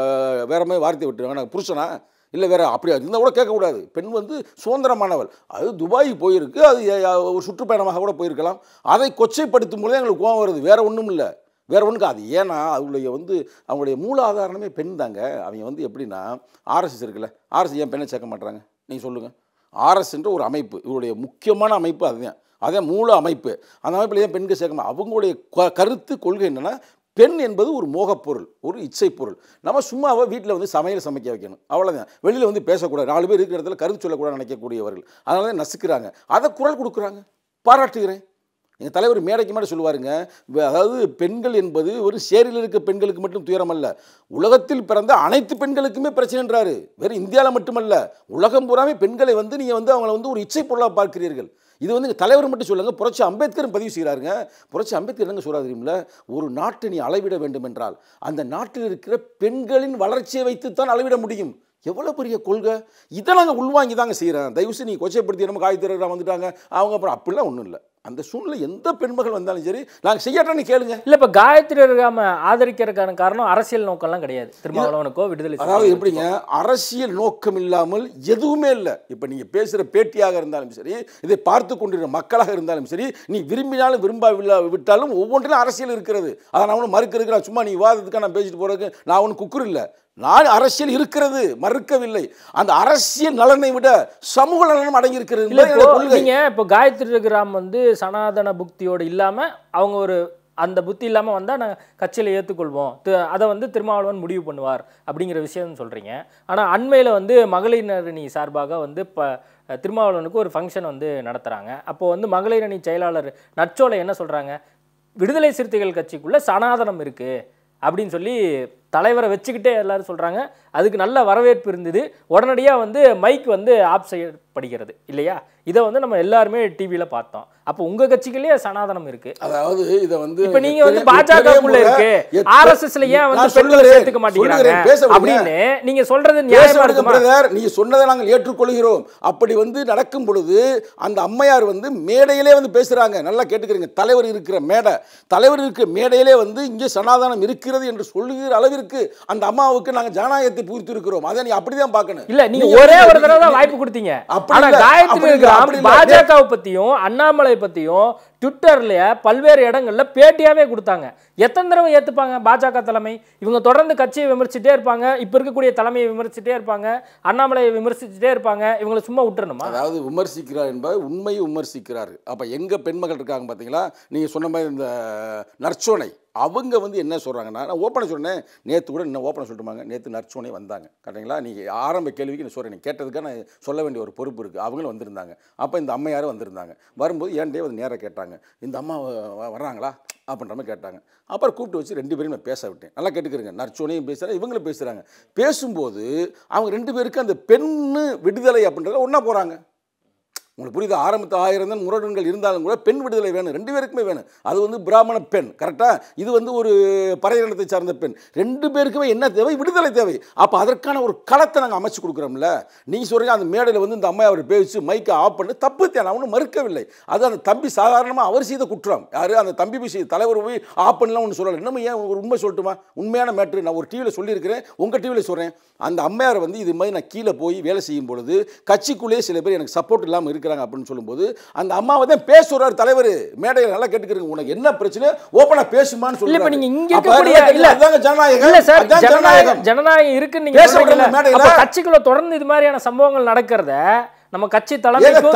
வேற மாதிரி வார்த்தை விட்டுருவாங்க, நான் புருஷனா இல்லை வேறு அப்படி இருந்தால் கூட கேட்கக்கூடாது. பெண் சுதந்திரமானவள். அது துபாய் போயிருக்கு, அது ஒரு சுற்றுப்பயணமாக கூட போயிருக்கலாம். அதை கொச்சைப்படுத்தும் பொழுது எங்களுக்கு கோவம் வருது, வேறு ஒன்றும் இல்லை, வேறு ஒன்றுக்கு. அது ஏன்னா அவங்களுடைய அவங்களுடைய மூல ஆதாரமே பெண் தாங்க. அவங்க எப்படின்னா ஆர்எஸ்எஸ் இருக்குல்ல, ஆர்எஸ் ஏன் பெண்ணை சேர்க்க மாட்டாங்க நீங்கள் சொல்லுங்கள். ஆர்எஸ்ன்ற ஒரு அமைப்பு, இவருடைய முக்கியமான அமைப்பு அதுதான், அதான் மூல அமைப்பு. அந்த அமைப்பில் ஏன் பெண்கள் சேர்க்கணும்? அவங்களுடைய கருத்து கொள்கை என்னென்னா, பெண் என்பது ஒரு மோகப்பொருள், ஒரு இச்சை பொருள். நம்ம சும்மாவே வீட்டில் சமையல் சமைக்க வைக்கணும், அவ்வளோதான். வெளியில் பேசக்கூடாது, 4 பேர் இருக்கிற இடத்துல கருத்து சொல்லக்கூடாது நினைக்கக்கூடியவர்கள். அதனால தான் நசுக்கிறாங்க. அதை குரல் கொடுக்குறாங்க, பாராட்டுகிறேன். எங்கள் தலைவர் மேடைக்கு மேலே சொல்லுவாருங்க, அதாவது பெண்கள் என்பது ஒரு சேரியில் இருக்க பெண்களுக்கு மட்டும் துயரம் அல்ல, உலகத்தில் பிறந்த அனைத்து பெண்களுக்குமே பிரச்சனைன்றாரு. வேறு இந்தியாவில் மட்டுமல்ல, உலகம் பூராமே பெண்களை நீங்கள் அவங்கள ஒரு இச்சை பொருளாக பார்க்கிறீர்கள். இது எங்கள் தலைவர் மட்டும் சொல்லுங்க, புரட்சி அம்பேத்கரும் பதிவு செய்கிறாருங்க. புரட்சி அம்பேத்கர் என்னங்க சொல்கிறார் தெரியுமில்ல, ஒரு நாட்டை நீ அளவிட வேண்டும் என்றால் அந்த நாட்டில் இருக்கிற பெண்களின் வளர்ச்சியை வைத்துத்தான் அளவிட முடியும். எவ்வளோ பெரிய கொள்கை! இதை நாங்கள் உள்வாங்கி தாங்க செய்கிறேன். தயவுசெய்து நீங்கள் கொச்சைப்படுத்தி நம்ம காய்கறி வந்துட்டாங்க அவங்க, அப்புறம் அப்படிலாம் ஒன்றும் இல்லை. அந்த சூழ்நிலை எந்த பெண்மகள் வந்தாலும் சரி நாங்கள் செய்யட்டான்னு கேளுங்க. இல்லை, இப்போ காயத்ரி இருக்காம ஆதரிக்கிறதுக்கான காரணம் அரசியல் நோக்கம்லாம் கிடையாது. திருமாவளவனுக்கோ விடுதலை, அதாவது எப்படிங்க, அரசியல் நோக்கம் இல்லாமல் எதுவுமே இல்லை. இப்போ நீங்கள் பேசுகிற பேட்டியாக இருந்தாலும் சரி, இதை பார்த்து கொண்டிருக்கிற மக்களாக இருந்தாலும் சரி, நீ விரும்பினாலும் விட்டாலும் ஒவ்வொன்றிலும் அரசியல் இருக்கிறது. அதை நான் ஒன்றும் மறுக்கிறதுக்கு, நான் சும்மா நீ விவாதத்துக்காக நான் பேசிட்டு போகிறதுக்கு நான் ஒன்றும் குக்குர் இல்லை. நான் அரசியல் இருக்கிறது, மறுக்கவில்லை. அந்த அரசியல் நலனை விட சமூக நலனும் அடங்கி இருக்கிறது. நீங்க இப்போ காயத்ரி கிராம் சனாதன புக்தியோடு இல்லாமல் அவங்க அந்த புத்தி இல்லாமல் வந்தால் நாங்கள் கட்சியில் ஏற்றுக்கொள்வோம், அதை திருமாவளவன் முடிவு பண்ணுவார் அப்படிங்கிற விஷயம் சொல்கிறீங்க. ஆனால் அண்மையில் மகளிரணி சார்பாக இப்போ திருமாவளவனுக்கு ஒரு ஃபங்க்ஷன் நடத்துகிறாங்க. அப்போது மகளிரணி செயலாளர் நற்சோலை என்ன சொல்கிறாங்க, விடுதலை சிறுத்தைகள் கட்சிக்குள்ளே சனாதனம் இருக்குது அப்படின்னு சொல்லி தலைவரை வச்சுக்கிட்டே எல்லாரும் சொல்கிறாங்க. அதுக்கு நல்ல வரவேற்பு இருந்தது. உடனடியாக மைக் ஆப் செய்யப்படுகிறது இல்லையா? இதை நம்ம எல்லாருமே டிவியில் பார்த்தோம். அப்போ உங்கள் கட்சிகளே சனாதனம் இருக்குது. அதாவது இதை இப்போ நீங்கள் பாஜகக்குள்ளே இருக்கு, ஆர்எஸ்எஸ்ல ஏன் பெண்களை சேர்த்துக்க மாட்டேங்கிறாங்க அப்படின்னு நீங்கள் சொல்கிறது நியாயமா இருக்குமா? நீங்கள் சொன்னதை நாங்கள் ஏற்றுக்கொள்கிறோம். அப்படி நடக்கும் பொழுது அந்த அம்மையார் மேடையிலே பேசுகிறாங்க. நல்லா கேட்டுக்கிறீங்க. தலைவர் இருக்கிற மேடை, தலைவர் இருக்கிற மேடையிலே இங்கே சனாதனம் இருக்கிறது என்று சொல்லுகிற அளவிற்கு அந்த அம்மாவுக்கு நாங்கள் ஜனநாயகத்தை பூர்த்தி இருக்கிறோம். அதை நீ அப்படிதான் பார்க்கணும். இல்ல, நீங்க ஒரே ஒரு தடவை தான் வாய்ப்பு கொடுத்தீங்க. ஆனா காயத்ரி பாஜகவை பத்தியும் அண்ணாமலை பத்தியும் ட்விட்டர்ல பல்வேறு இடங்கள்ல பேட்டியாவே கொடுத்தாங்க. எத்தனை தடவை ஏத்துப்பாங்க பாஜக தலைமை? இவங்க தொடர்ந்து கட்சியை விமர்சிச்சுட்டே இருப்பாங்க, இப்ப இருக்கக்கூடிய தலைமையை விமர்சிச்சுட்டே இருப்பாங்க, அண்ணாமலையை விமர்சிச்சுட்டே இருப்பாங்க. இவங்களை சும்மா விட்டுறணுமா? அதாவது விமர்சிக்கிறார் என்பது உண்மையை விமர்சிக்கிறாரு. அப்ப எங்க பெண்மகள் இருக்காங்க பாத்தீங்களா, நீங்க சொன்ன மாதிரி இந்த நற்சோனை அவங்க என்ன சொல்கிறாங்கன்னா, நான் ஓப்பனாக சொன்னேன், நேற்று கூட இன்னும் ஓப்பனாக சொல்லிட்டுமாங்க, நேற்று நற்சோனே வந்தாங்க கரெக்டுங்களா? நீங்கள் ஆரம்ப கேள்விக்கு நான் சொல்கிறேன், கேட்டதுக்காக நான் சொல்ல வேண்டிய ஒரு பொறுப்பு இருக்குது. அவங்களும் வந்திருந்தாங்க. அப்போ இந்த அம்மையாரும் வந்திருந்தாங்க. வரும்போது ஏன்டே நேராக கேட்டாங்க, இந்த அம்மா வர்றாங்களா அப்படின்ற மாதிரி கேட்டாங்க. அப்புறம் கூப்பிட்டு வச்சு 2 பேரும் நான் பேச விட்டேன். நல்லா கேட்டுக்கிறேங்க. நற்சோனையும் பேசுகிறாங்க, இவங்களும் பேசுகிறாங்க. பேசும்போது அவங்க 2 பேருக்கு அந்த பெண் விடுதலை அப்படின்றத ஒன்றா போகிறாங்க. உங்களுக்கு புரியுது? ஆரம்பத்து 1000 தான் முரடன்கள் இருந்தாலும் கூட பெண் விடுதலை வேணும், 2 பேருக்குமே வேணும். அது பிராமண பெண் கரெக்டாக, இது ஒரு பறையினத்தை சார்ந்த பெண், 2 பேருக்குமே என்ன தேவை? விடுதலை தேவை. அப்போ அதற்கான ஒரு களத்தை நாங்கள் அமைச்சு கொடுக்குறோம்ல. நீங்கள் சொல்கிறீங்க அந்த மேடையில் இந்த அம்மா அவர் பேசி மைக்கை ஆஃப் பண்ணி தப்பு தேவை, ஒன்றும் மறுக்கவில்லை. அது அந்த தம்பி சாதாரணமாக அவர் செய்த குற்றம். யார் அந்த தம்பி போய் தலைவர் போய் ஆஃப் பண்ணலாம் ஒன்று சொல்லலை. இன்னும் ஏன் ஒரு உண்மை சொல்லட்டுமா? உண்மையான மேட்ரு நான் ஒரு டிவியில் சொல்லியிருக்கிறேன், உங்கள் டிவியில் சொல்கிறேன். அந்த அம்மையார் இது மாதிரி நான் கீழே போய் வேலை செய்யும் பொழுது கட்சிக்குள்ளேயே சில பேர் எனக்கு சப்போர்ட் இல்லாமல் இருக்கிறாங்க அப்படின்னு சொல்லும்போது அந்த அம்மாவை தான் பேசுறாரு தலைவர் மேடையில். நல்லா கேட்டுக்கிறீங்க, உனக்கு என்ன பிரச்சனை ஓப்பனா பேசுமான்னு சொல்லி. இப்ப நீங்க இங்க இருக்கக்கூடிய இல்ல அதாங்க ஜனநாயகம். இல்ல சார், ஜனநாயகம் இருக்கு நீங்க சொல்றீங்க. அப்ப கட்சிக்குள்ள தொடர்ந்து இது மாதிரியான சம்பவங்கள் நடக்கிறத நம்ம கட்சி தலைமைக்கு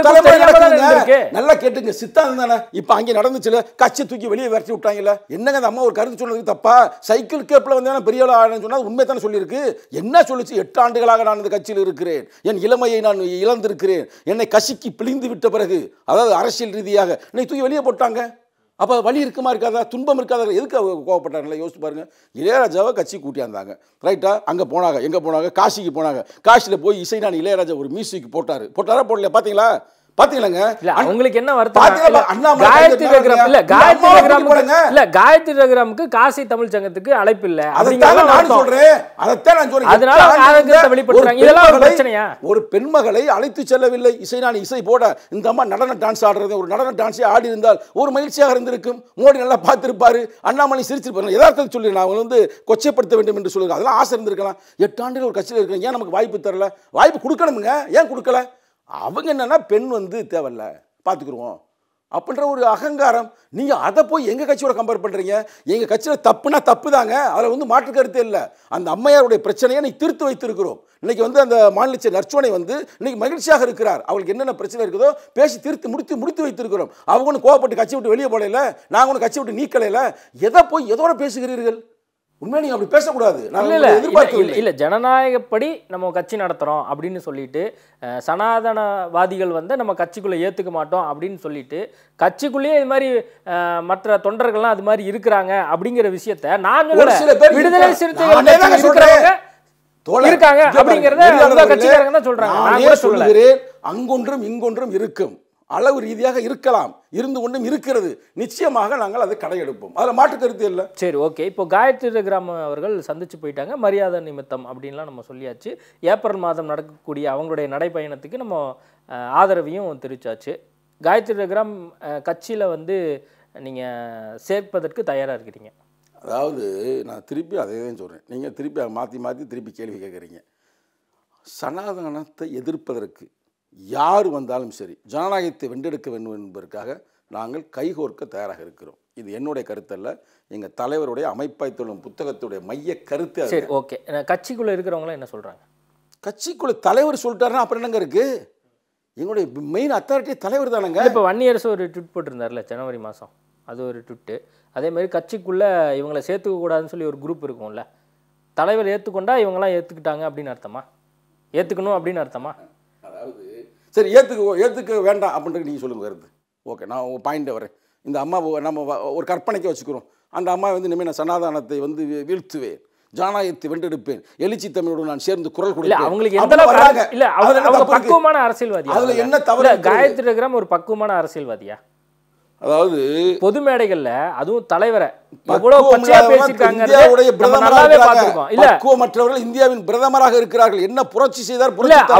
நல்லா கேட்டுங்க. சித்தாந்தம் தானே இப்ப அங்கே நடந்துச்சுல, கட்சி தூக்கி வெளியே விரட்டி விட்டாங்கல்ல. என்னங்க அந்த அம்மா ஒரு கருத்து சொன்னது தப்பா? சைக்கிள் கேப்ல வந்து பெரிய ஆளுன்னு சொன்னா உண்மை தானே சொல்லியிருக்கு. என்ன சொல்லிச்சு? 8 ஆண்டுகளாக நான் இந்த கட்சியில் இருக்கிறேன், என் இளமையை நான் இழந்திருக்கிறேன், என்னை கசிக்கு பிழிந்து விட்ட பிறகு, அதாவது அரசியல் ரீதியாக என்னை தூக்கி வெளியே போட்டாங்க. அப்போ வலி இருக்குமா இருக்காதா, துன்பம் இருக்காதா, எதுக்கு அவங்க கோவப்பட்டாங்களா யோசிச்சு பாருங்கள். இளையராஜாவை கட்சி கூட்டியாந்தாங்க, ரைட்டா? அங்கே போனாங்க, எங்கே போனாங்க? காசிக்கு போனாங்க. காசியில் போய் இசைஞானி இளையராஜா ஒரு மியூசிக் போட்டாரா போடலையா? பார்த்தீங்களா? பாத்தீங்களா? இல்ல அவங்களுக்கு என்ன வருத்தம், காயத்ரி ரகுராமுக்கு காசி தமிழ் சங்கத்துக்கு அழைப்பு இல்ல, ஒரு பெண்மகளை அழைத்து செல்லவில்லை. இசைஞானி இசை போட இந்த அம்மா நடன டான்ஸ் ஆடுறது, ஒரு நடன டான்ஸே ஆடி இருந்தால் ஒரு மகிழ்ச்சியாக இருந்திருக்கும். மோடி நல்லா பார்த்திருப்பாரு, அண்ணாமலை சிரிச்சிருப்பாரு. யதார்த்தத்தை சொல்லி நான் வந்து கொச்சைப்படுத்த வேண்டும் என்று சொல்லுங்க, அதெல்லாம் ஆசை இருந்திருக்கலாம். 8 ஆண்டுகள் ஒரு கட்சியில் இருக்கிறேன், ஏன் நமக்கு வாய்ப்பு தரல? வாய்ப்பு கொடுக்கணுமுங்க, ஏன் கொடுக்கல? அவங்க என்னன்னா பெண் வந்து தேவையில்ல பார்த்துக்குருவோம் அப்படின்ற ஒரு அகங்காரம். நீங்கள் அதை போய் எங்கள் கட்சியோட கம்பேர் பண்ணுறீங்க. எங்கள் கட்சியில் தப்புனா தப்பு தாங்க, அதில் வந்து மாற்று கருத்தே இல்லை. அந்த அம்மையாருடைய பிரச்சனையை இன்னைக்கு தீர்த்து வைத்திருக்கிறோம். இன்றைக்கி வந்து அந்த மாநில நற்சோனை வந்து இன்றைக்கி மகிழ்ச்சியாக இருக்கிறார். அவங்களுக்கு என்னென்ன பிரச்சனை இருக்குதோ பேசி தீர்த்து முடித்து வைத்திருக்கிறோம். அவங்க ஒன்று கோவப்பட்டு கட்சி விட்டு வெளியே போடல, நாங்கள் ஒன்று கட்சி விட்டு நீக்கலையில. எதை போய் எதோட பேசுகிறீர்கள்? உண்மையாக நீங்கள் அப்படி பேசக்கூடாது. இல்லை, ஜனநாயகப்படி நம்ம கட்சி நடத்துகிறோம் அப்படின்னு சொல்லிட்டு சனாதனவாதிகள் வந்து நம்ம கட்சிக்குள்ளே ஏற்றுக்க மாட்டோம் அப்படின்னு சொல்லிட்டு கட்சிக்குள்ளேயே இது மாதிரி மற்ற தொண்டர்கள்லாம் அது மாதிரி இருக்கிறாங்க அப்படிங்கிற விஷயத்த நாங்கள் விடுதலை சிறுத்தைகள் இருக்காங்க அப்படிங்கிறத கட்சிக்காரங்க தான் சொல்றாங்க. அங்கொன்றும் இங்கொன்றும் இருக்கும், அளவு ரீதியாக இருக்கலாம், இருந்து கொண்டும் இருக்கிறது. நிச்சயமாக நாங்கள் அதை கடையெடுப்போம், அதில் மாற்று கருத்து இல்லை. சரி, ஓகே. இப்போ காயத்ரி ரகுராம் அவர்கள் சந்திச்சு போயிட்டாங்க, மரியாதை நிமித்தம் அப்படின்லாம் நம்ம சொல்லியாச்சு. ஏப்ரல் மாதம் நடக்கக்கூடிய அவங்களுடைய நடைப்பயணத்துக்கு நம்ம ஆதரவையும் தெரிவிச்சாச்சு. காயத்ரி ரகுராம் கட்சியில் வந்து நீங்கள் சேர்ப்பதற்கு தயாராக இருக்கிறீங்க? அதாவது நான் திருப்பி அதே தான் சொல்கிறேன், நீங்கள் திருப்பி மாற்றி திருப்பி கேள்வி கேட்குறீங்க. சனாதனத்தை எதிர்ப்பதற்கு யார் வந்தாலும் சரி, ஜனநாயகத்தை வென்றெடுக்க வேண்டும் என்பதற்காக நாங்கள் கைகோர்க்க தயாராக இருக்கிறோம். இது என்னுடைய கருத்தல்ல, எங்கள் தலைவருடைய அமைப்பாய் தொழும் புத்தகத்துடைய மைய கருத்து. சரி, ஓகே. கட்சிக்குள்ளே இருக்கிறவங்களாம் என்ன சொல்கிறாங்க? கட்சிக்குள்ளே தலைவர் சொல்லிட்டாருன்னா அப்புறம் என்னங்க இருக்குது? எங்களுடைய மெயின் அத்தாரிட்டி தலைவர் தானேங்க. இப்போ வன்னியரசு ஒரு ட்விட் போட்டிருந்தார்ல ஜனவரி மாதம், அது ஒரு ட்விட்டு. அதே மாதிரி கட்சிக்குள்ளே இவங்களை சேர்த்துக்க கூடாதுன்னு சொல்லி ஒரு குரூப் இருக்கும்ல, தலைவர் ஏற்றுக்கொண்டா இவங்கெல்லாம் ஏற்றுக்கிட்டாங்க அப்படின்னு அர்த்தமா? ஏற்றுக்கணும் அப்படின்னு அர்த்தமா? அதாவது சரி, ஏற்றுக்க வேண்டாம் அப்படின்றது நீங்கள் சொல்லுங்கள் கருத்து. ஓகே, நான் உங்கள் பாயிண்ட்டை வரேன். இந்த அம்மா நம்ம ஒரு கற்பனைக்கு வச்சுக்கிறோம். அந்த அம்மா வந்து இனிமேல் நான் சனாதானத்தை வந்து வீழ்த்துவேன், ஜனநாயகத்தை வென்றெடுப்பேன், எழுச்சி தமிழோடு நான் சேர்ந்து குரல் கொடுப்பேன். அவங்களுக்கு பக்குவமான அரசியல்வாதி, அதுல என்ன தவறு? காயத்ரி ரகுராம் ஒரு பக்குவமான அரசியல்வாதியா? அதாவது பொது மேடைகள்ல அதுவும் தலைவரை பக்குவமற்றவர்கள் இந்தியாவின் பிரதமராக இருக்கிறார்கள். என்ன புரட்சி செய்தார்?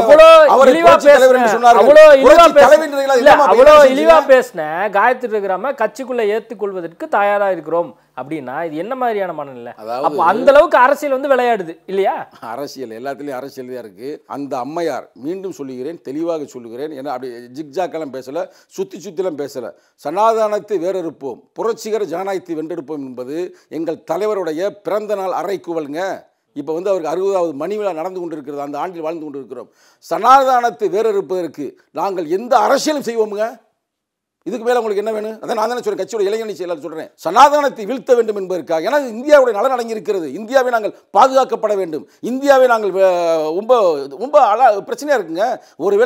இழிவா பேசின காயத்ரி ரகுராம கட்சிக்குள்ள ஏற்றுக்கொள்வதற்கு தயாரா இருக்கிறோம் அப்படின்னா இது என்ன மாதிரியான மனநிலை? அப்ப அந்த அளவுக்கு அரசியல் வந்து விளையாடுது இல்லையா? அரசியல் எல்லாத்துலயும் அரசியல் தான் இருக்கு. அந்த அம்மையார், மீண்டும் சொல்லுகிறேன், தெளிவாக சொல்லுகிறேன், ஏன்னா அப்படி ஜிக்ஜாக்கெல்லாம் பேசல, சுத்திலாம் பேசல. சனாதானத்தை வேறறுப்போம், புரட்சிகர ஜனநாயகத்தை வென்றெடுப்போம் என்பது எங்கள் தலைவருடைய பிறந்த நாள் அறைகூவலுங்க. இப்போ வந்து அவருக்கு 60வது மணி விழா நடந்து கொண்டிருக்கிறது, அந்த ஆண்டில் வாழ்ந்து கொண்டிருக்கிறோம். சனாதானத்தை வேறறுப்பதற்கு நாங்கள் எந்த அரசியலும் செய்வோமுங்க. இதுக்கு மேலே உங்களுக்கு என்ன வேணும்? அதான் நான் தானே சொல்கிறேன், கட்சியோட இளைஞரணி செயலாளர் சொல்கிறேன். சனாதனத்தை வீழ்த்த வேண்டும் என்பதற்காக, ஏன்னா இந்தியாவுடைய நலன் அடங்கியிருக்கிறது. இந்தியாவை நாங்கள் பாதுகாக்கப்பட வேண்டும், இந்தியாவை நாங்கள் ரொம்ப பிரச்சனையாக இருக்குங்க. ஒருவேளை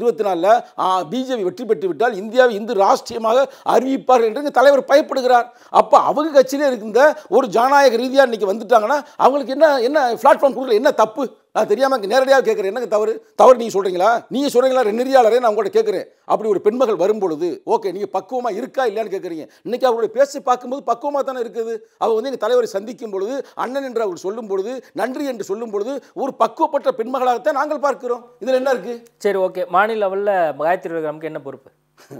2024 பிஜேபி வெற்றி பெற்று விட்டால் இந்தியாவை இந்து ராஷ்டிரியமாக அறிவிப்பார்கள் என்று தலைவர் பயப்படுகிறார். அப்போ அவங்க கட்சியிலே இருக்கின்ற ஒரு ஜனநாயக ரீதியாக இன்றைக்கி வந்துட்டாங்கன்னா அவங்களுக்கு என்ன பிளாட்ஃபார்ம் கொடுக்கல, என்ன தப்பு? நான் தெரியாமல் நேரடியாக கேட்குறேன், என்னங்க தவறு நீங்கள் சொல்கிறீங்களா? நெறியாளரே நான் உங்கள்கிட்ட கேட்குறேன். அப்படி ஒரு பெண்மகள் வரும்பொழுது ஓகே, நீங்கள் பக்குவமாக இருக்கா இல்லையான்னு கேட்குறீங்க. இன்றைக்கி அவருடைய பேசி பார்க்கும்போது பக்குவமாக தானே இருக்குது. அவர் வந்து எங்கள் தலைவரை சந்திக்கும் பொழுது, அண்ணன் என்று அவர் சொல்லும் பொழுது, நன்றி என்று சொல்லும் பொழுது ஒரு பக்குவப்பட்ட பெண்மகளாகத்தான் நாங்கள் பார்க்கிறோம். இதில் என்ன இருக்குது? சரி, ஓகே. மாநில லெவலில் காயத்ரி ரகுராமுக்கு என்ன பொறுப்பு?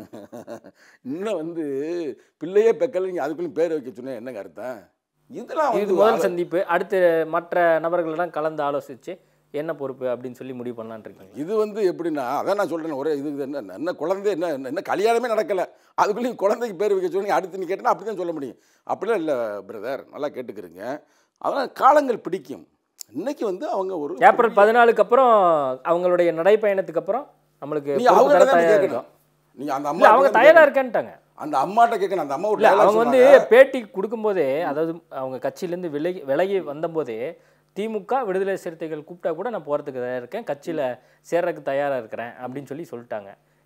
இன்னும் வந்து பிள்ளையே பெக்கல, நீங்கள் அதுக்குள்ளேயும் பேர் வைக்க சொன்னேன், என்னங்க அர்த்தம்? இதெல்லாம் இது முதல் சந்திப்பு, அடுத்து மற்ற நபர்களெல்லாம் கலந்து ஆலோசித்து என்ன பொறுப்பு அப்படின்னு சொல்லி முடிவு பண்ணலான் இருக்கீங்க. இது வந்து எப்படின்னா, அதான் நான் சொல்கிறேன், ஒரே இது என்ன குழந்தை என்ன கல்யாணமே நடக்கலை, அதுக்குள்ளேயும் குழந்தைக்கு பேர் வைக்க சொல்லி அடுத்து நீ கேட்டேன்னா அப்படி தான் சொல்ல முடியும். அப்படிலாம் இல்லை பிரதர், நல்லா கேட்டுக்கிறீங்க. அதனால் காலங்கள் பிடிக்கும். இன்றைக்கி வந்து அவங்க ஒரு ஏப்ரல் 14க்கு அப்புறம் அவங்களுடைய நடைப்பயணத்துக்கு அப்புறம் நம்மளுக்கு கேட்கணும். நீங்கள் அந்த அம்மா அவங்க தயாராக இருக்கேன்ட்டாங்க. அந்த அம்மாட்ட கேட்கணும். அந்த அம்மா அவங்க வந்து பேட்டி கொடுக்கும்போதே, அதாவது அவங்க கட்சியிலேருந்து விலகி வந்தபோதே, திமுக விடுதலை சிறுத்தைகள் கூப்பிட்டா கூட நான் போகிறதுக்கு தயாராக இருக்கேன், கட்சியில் சேர்றதுக்கு தயாராக இருக்கிறேன் அப்படின்னு சொல்லிட்டாங்க.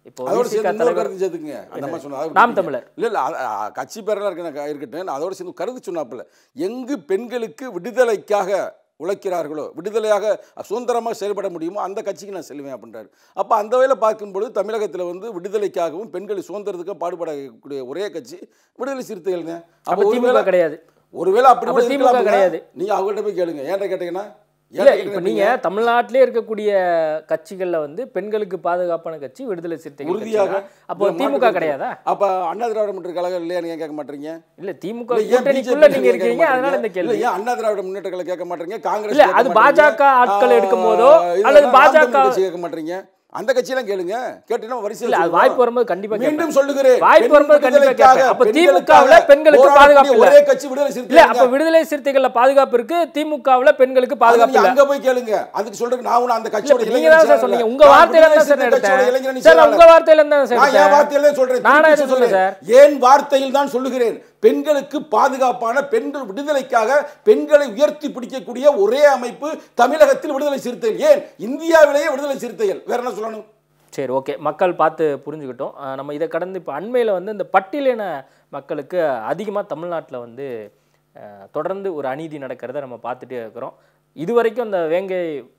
இப்போ அதோட விசிக சேர்ந்து இன்னொரு தலைவர் கருத்து சேர்த்துக்குங்க. அந்த மாதிரி சொன்னா நாம் தமிழர் இல்லை கட்சி பேரெல்லாம் இருக்கட்டும். அதோட சேர்ந்து கருத்து சொன்னாப்புல, எங்கு பெண்களுக்கு விடுதலைக்காக உழைக்கிறார்களோ, விடுதலையாக சுதந்திரமாக செயல்பட முடியுமோ அந்த கட்சிக்கு நான் செல்வேன் அப்படின்றாரு. அப்போ அந்த வகையில் பார்க்கும்பொழுது தமிழகத்தில் வந்து விடுதலைக்காகவும் பெண்கள் சுதந்திரத்துக்காக பாடுபடக்கூடிய ஒரே கட்சி விடுதலை சிறுத்தைகள்ங்க. அப்போ திமுக கிடையாது. ஒருவேளை அப்படி கூட திமுக கிடையாது. நீங்கள் அவங்கள்ட்ட போய் கேளுங்க. ஏன்ட்ட கேட்டீங்கன்னா இல்லை, இப்போ நீங்கள் தமிழ்நாட்டிலே இருக்கக்கூடிய கட்சிகளில் வந்து பெண்களுக்கு பாதுகாப்பான கட்சி விடுதலை சிறுத்தைகள் உறுதியாக. அப்போ திமுக கிடையாதா? அப்போ அண்ணா திராவிட முன்னேற்ற கழகம் இல்லையா நீங்கள் கேட்க மாட்டீங்க? இல்லை, திமுக கூட்டணிக்குள்ள நீங்க இருக்கீங்க, அதனால இந்த கேள்வி. ஏன் அண்ணா திராவிட முன்னேற்ற கழகம் கேட்க மாட்டீங்க? காங்கிரஸ் இல்லை, அது பாஜக ஆட்கள் எடுக்கும் போதோ அல்லது பாஜக கேட்க மாட்டீங்க? அந்த கட்சியெல்லாம் கேளுங்க. கேட்டீங்கன்னா வரிசையில் அது வாய்ப்பு வரும்போது கண்டிப்பா மீண்டும் சொல்லுகிறேன், வாய்ப்பு வரும்போது கண்டிப்பா கேட்பேன். அப்ப திமுகவுல பெண்களுக்கு பாதுகாப்பு இல்ல. ஒரே கட்சி விடுதலை இல்ல, சிறுத்தைகள். அப்ப விடுதலை சிறுத்தைகள்ல பாதுகாப்பு இருக்கு, திமுகவுல பெண்களுக்கு பாதுகாப்பு இல்ல. அங்க போய் கேளுங்க. அதுக்கு சொல்றேன் நான் உன அந்த கட்சியோட நீங்க தான் சொன்னீங்க. உங்க வார்த்தையில தான் சார் எடுத்தேன் சார். உங்க வார்த்தையில தான் சார் நான் என் வார்த்தையில சொல்றேன். நானா எது சொல்றேன் சார்? ஏன் வார்த்தையில் தான் சொல்லுகிறேன். பெண்களுக்கு பாதுகாப்பான, பெண்கள் விடுதலைக்காக பெண்களை உயர்த்தி பிடிக்கக்கூடிய ஒரே அமைப்பு தமிழகத்தில் விடுதலை சிறுத்தைகள். ஏன் இந்தியாவிலேயே விடுதலை சிறுத்தைகள். வேற என்ன சொல்லணும்? சரி, ஓகே, மக்கள் பார்த்து புரிஞ்சுக்கிட்டோம். நம்ம இதை கடந்து இப்போ அண்மையில் வந்து இந்த பட்டியலின மக்களுக்கு அதிகமாக தமிழ்நாட்டில் வந்து தொடர்ந்து ஒரு அநீதி நடக்கிறத நம்ம பார்த்துட்டே இருக்கிறோம். இதுவரைக்கும் அந்த வேங்கை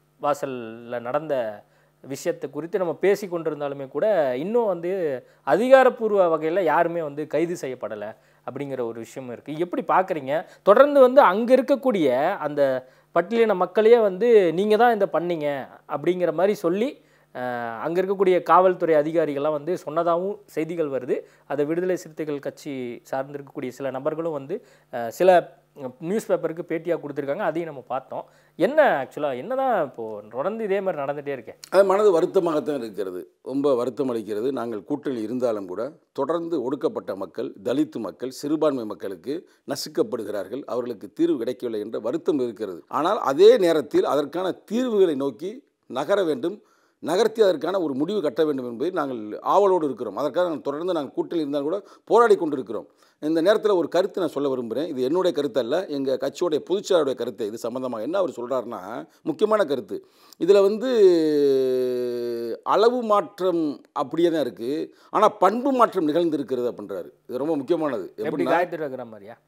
வாசலில் நடந்த விஷயத்தை குறித்து நம்ம பேசி கொண்டிருந்தாலுமே கூட இன்னும் வந்து அதிகாரப்பூர்வ வகையில் யாருமே வந்து கைது செய்யப்படலை அப்படிங்கிற ஒரு விஷயம் இருக்குது. எப்படி பார்க்குறீங்க? தொடர்ந்து வந்து அங்கே இருக்கக்கூடிய அந்த பட்டியலின மக்களையே வந்து நீங்கள் தான் இதை பண்ணீங்க அப்படிங்கிற மாதிரி சொல்லி அங்கே இருக்கக்கூடிய காவல்துறை அதிகாரிகள்லாம் வந்து சொன்னதாகவும் செய்திகள் வருது. அதை விடுதலை சிறுத்தைகள் கட்சி சார்ந்திருக்கக்கூடிய சில நபர்களும் வந்து சில நியூஸ் பேப்பருக்கு பேட்டியாக கொடுத்துருக்காங்க. அதையும் நம்ம பார்த்தோம். என்ன ஆக்சுவலாக என்ன தான் இப்போது தொடர்ந்து இதே மாதிரி நடந்துகிட்டே இருக்கேன்? அது மனது வருத்தமாகத்தான் இருக்கிறது. ரொம்ப வருத்தம் அளிக்கிறது. நாங்கள் கூட்டணி இருந்தாலும் கூட தொடர்ந்து ஒடுக்கப்பட்ட மக்கள், தலித்து மக்கள், சிறுபான்மை மக்களுக்கு நசுக்கப்படுகிறார்கள். அவர்களுக்கு தீர்வு கிடைக்கவில்லை என்ற வருத்தம் இருக்கிறது. ஆனால் அதே நேரத்தில் அதற்கான தீர்வுகளை நோக்கி நகர வேண்டும், நகர்த்தி அதற்கான ஒரு முடிவு கட்ட வேண்டும் என்பதை நாங்கள் ஆவலோடு இருக்கிறோம். அதற்காக நாங்கள் தொடர்ந்து நாங்கள் கூட்டணி இருந்தாலும் கூட போராடி கொண்டிருக்கிறோம். இந்த நேரத்தில் ஒரு கருத்து நான் சொல்ல விரும்புகிறேன். இது என்னுடைய கருத்து அல்ல, எங்கள் கட்சியோடைய பொதுச்செயலாளருடைய கருத்து. இது சம்பந்தமாக என்ன அவர் சொல்கிறாருன்னா, முக்கியமான கருத்து. இதில் வந்து அளவு மாற்றம் அப்படியே தான் இருக்குது, ஆனால் பண்பு மாற்றம் நிகழ்ந்திருக்கிறது அப்படின்றாரு. இது ரொம்ப முக்கியமானது. எப்படி காயத்ரி வைக்கிற மாதிரியா?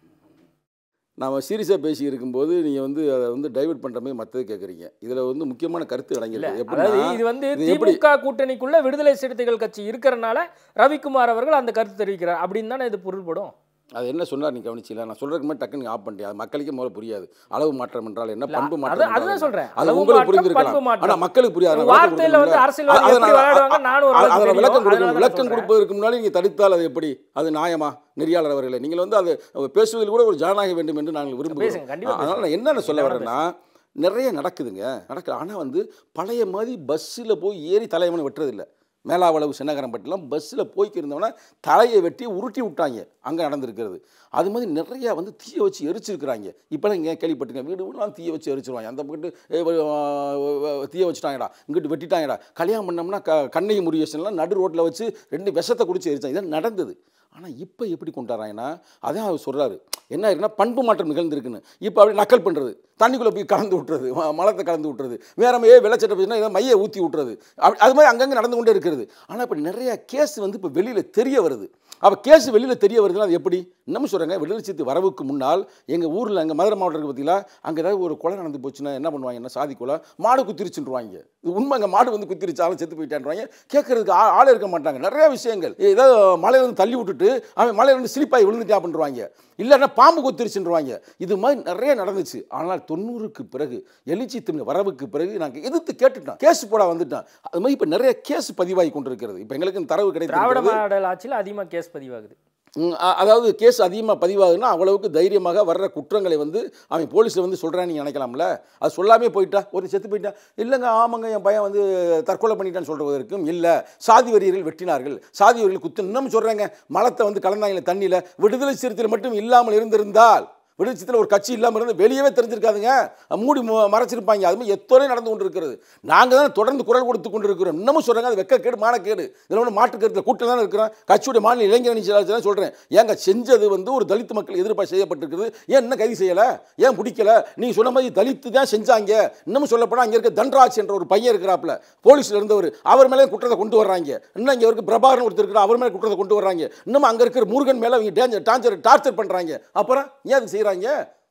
நாம் சீரியஸாக பேசி இருக்கும்போது நீங்கள் வந்து அதை வந்து டைவர்ட் பண்ணுற மாதிரி மற்றது கேட்குறீங்க. இதில் வந்து முக்கியமான கருத்து அடங்கியிருக்கு. அதாவது இது வந்து திமுக கூட்டணிக்குள்ள விடுதலை சிறுத்தைகள் கட்சி இருக்கிறனால ரவிக்குமார் அவர்கள் அந்த கருத்து தெரிவிக்கிறார் அப்படின்னு தானே இது பொருள்படும். அது என்ன சொன்னார் நீ கவனிச்சில? நான் சொல்றதுக்கு மாதிரி டக்குன்னு ஆஃப் பண்ணிட்டேன். அது மக்களுக்கே முதல்ல புரியாது. அளவு மாற்றம் என்றால் என்ன, பண்பு மாற்றம். அதுதான் சொல்றேன். அது உங்களுக்கு புரிஞ்சிருக்கலாம், ஆனா மக்களுக்கு புரியாது. வார்த்தையில வந்து அரசியல்வாதி எப்படி விளையாடுவாங்க நானும் ஒரு விளக்கம் கொடுப்பதற்கு முன்னாடி நீங்க தடுத்தால் அது எப்படி? அது நியாயமா? நெறியாளர் அவர்களே, நீங்கள் வந்து அது பேசுவதில் கூட ஒரு ஜனநாயக வேண்டும் என்று நாங்கள் விரும்புகிறோம். அதனால நான் என்னென்ன சொல்ல வரேன்னா, நிறைய நடக்குதுங்க, ஆனால் வந்து பழைய மாதிரி பஸ்ஸில் போய் ஏறி தலைவனை வெட்டுறதில்லை. மேலாவளவு சின்னகரம்பட்டிலாம் பஸ்ஸில் போய்க்கு இருந்தவனா தலையை வெட்டி உருட்டி விட்டாங்க, அங்கே நடந்திருக்கிறது. அது மாதிரி நிறையா வந்து தீயை வச்சு எரிச்சிருக்கிறாங்க. இப்போலாம் இங்கே கேள்விப்பட்டுங்க, வீடு வீடெலாம் தீயை வச்சு எரிச்சிருவாங்க. அந்த பக்கத்து தீயை வச்சுட்டாங்கடா, இங்கிட்டு வெட்டிட்டாங்கடா. கல்யாணம் பண்ணோம்னா கண்ணகி முருகேசன்லாம் நடு ரோட்டில் வச்சு 2 விஷத்தை குடிச்சு எரிச்சாங்க. இதெல்லாம் நடந்தது. ஆனால் இப்போ எப்படி கொண்டாடுறாங்கன்னா, அதான் அவர் சொல்கிறாரு, என்ன இருக்குன்னா பண்பு மாற்றம் நிகழ்ந்துருக்குன்னு. இப்போ அப்படி நக்கல் பண்ணுறது, தண்ணிக்குள்ளே போய் கலந்து விட்டுறது, மலத்தை கலந்து விட்டுறது, வேறமையே வெள்ளச்சட்டை போச்சுன்னா இதை மையை ஊற்றி விட்டுறது, அது மாதிரி அங்கங்கே நடந்து கொண்டே இருக்கிறது. ஆனால் இப்போ நிறையா கேஸ் வந்து இப்போ வெளியில் தெரிய வருது. அப்போ கேஸ் வெளியில் தெரிய வருதுன்னா அது எப்படி? இன்னமும் சொல்கிறாங்க, விடுதலை சிறுத்தை வரவுக்கு முன்னால் எங்கள் ஊரில், எங்கள் மதுரை மாவட்டத்துக்கு பார்த்தீங்களா, அங்கே ஏதாவது ஒரு கொலை நடந்து போச்சுன்னா என்ன பண்ணுவாங்க, என்ன சாதி கொலை, மாடு குத்திருச்சுருவாங்க. இது உண்மை, அங்கே மாடு வந்து குத்திருச்சாலும் செத்து போயிட்டான்றாங்க. கேட்கறதுக்கு ஆள் இருக்க மாட்டாங்க. நிறையா விஷயங்கள், ஏதாவது மலையில வந்து தள்ளி விட்டுட்டு அவன் மலையில வந்து ஸ்லிப்பாகி விழுந்துட்டா பண்ணுவாங்க, இல்லைன்னா பாம்பு கொத்திருச்சுருவாங்க. இது மாதிரி நிறைய நடந்துச்சு. ஆனால் 90க்கு பிறகு, எழுச்சி தமிழ் வரவுக்கு பிறகு நாங்கள் எதிர்த்து கேட்டுட்டோம், கேஸ் போட வந்துட்டோம். அது மாதிரி இப்போ நிறைய கேஸ் பதிவாகி கொண்டிருக்கிறது. இப்போ எங்களுக்கு தரவு கிடையாது. திராவிட மாடல் ஆட்சியில் அதிகமாக கேஸ் பதிவாகுது. அதாவது கேஸ் அதிகமாக பதிவாகுதுன்னா அவ்வளவுக்கு தைரியமாக வர்ற குற்றங்களை வந்து அவன் போலீஸில் வந்து சொல்கிறான்னு நீங்கள் நினைக்கலாம்ல. அது சொல்லாமே போயிட்டா, ஒரு செத்து போயிட்டா, இல்லைங்க ஆமாங்க என் பையன் வந்து தற்கொலை பண்ணிட்டான்னு சொல்கிறதற்கும் இல்லை, சாதி வரியர்கள் வெட்டினார்கள், சாதி வரியர்கள் குத்து இன்னும் சொல்கிறாங்க, மலத்தை வந்து கலந்தாங்களே தண்ணியில். விடுதலை சிறுத்தையில் மட்டும் இல்லாமல் இருந்திருந்தால், விடுதலை ஒரு கட்சி இல்லாமல் இருந்து வெளியவே தெரிஞ்சிருக்காதுங்க, மூடி மறைச்சிருப்பாங்க. அதுமாதிரி எத்தனை நடந்து கொண்டு இருக்கிறது. நாங்கள் தான் தொடர்ந்து குரல் கொடுத்து கொண்டு இருக்கிறோம். இன்னமும் சொல்கிறாங்க அது வெக்கக்கேடு மானக்கேடு. இதில் ஒன்று மாற்றுக்கருத்தில் கூட்டம் தானே இருக்கிறோம். கட்சியுடைய மாநில இளைஞர் அணி செயலாளர் சொல்கிறேன், ஏங்க செஞ்சது வந்து ஒரு தலித் மக்கள் எதிர்ப்பாக செய்யப்பட்டிருக்கிறது, ஏன் இன்னும் கைது செய்யலை, ஏன் பிடிக்கல? நீங்கள் சொன்ன மாதிரி தலித்து தான் செஞ்சாங்க. இன்னமும் சொல்லப்போனால் அங்கே இருக்க தன்ராஜ் என்ற ஒரு பையன் இருக்கிறாப்புல போலீஸில் இருந்தவர், அவர் மேலே குற்றத்தை கொண்டு வர்றாங்க. இன்னும் இங்கே இருக்க பிரபாகரன் ஒருத்தர் இருக்கிற அவர் மேலே குற்றத்தை கொண்டு வர்றாங்க. இன்னும் அங்கே இருக்கிற முருகன் மேலே அவங்க டார்ச்சர் பண்ணுறாங்க. அப்புறம் ஏன் அது செய்கிறாங்க?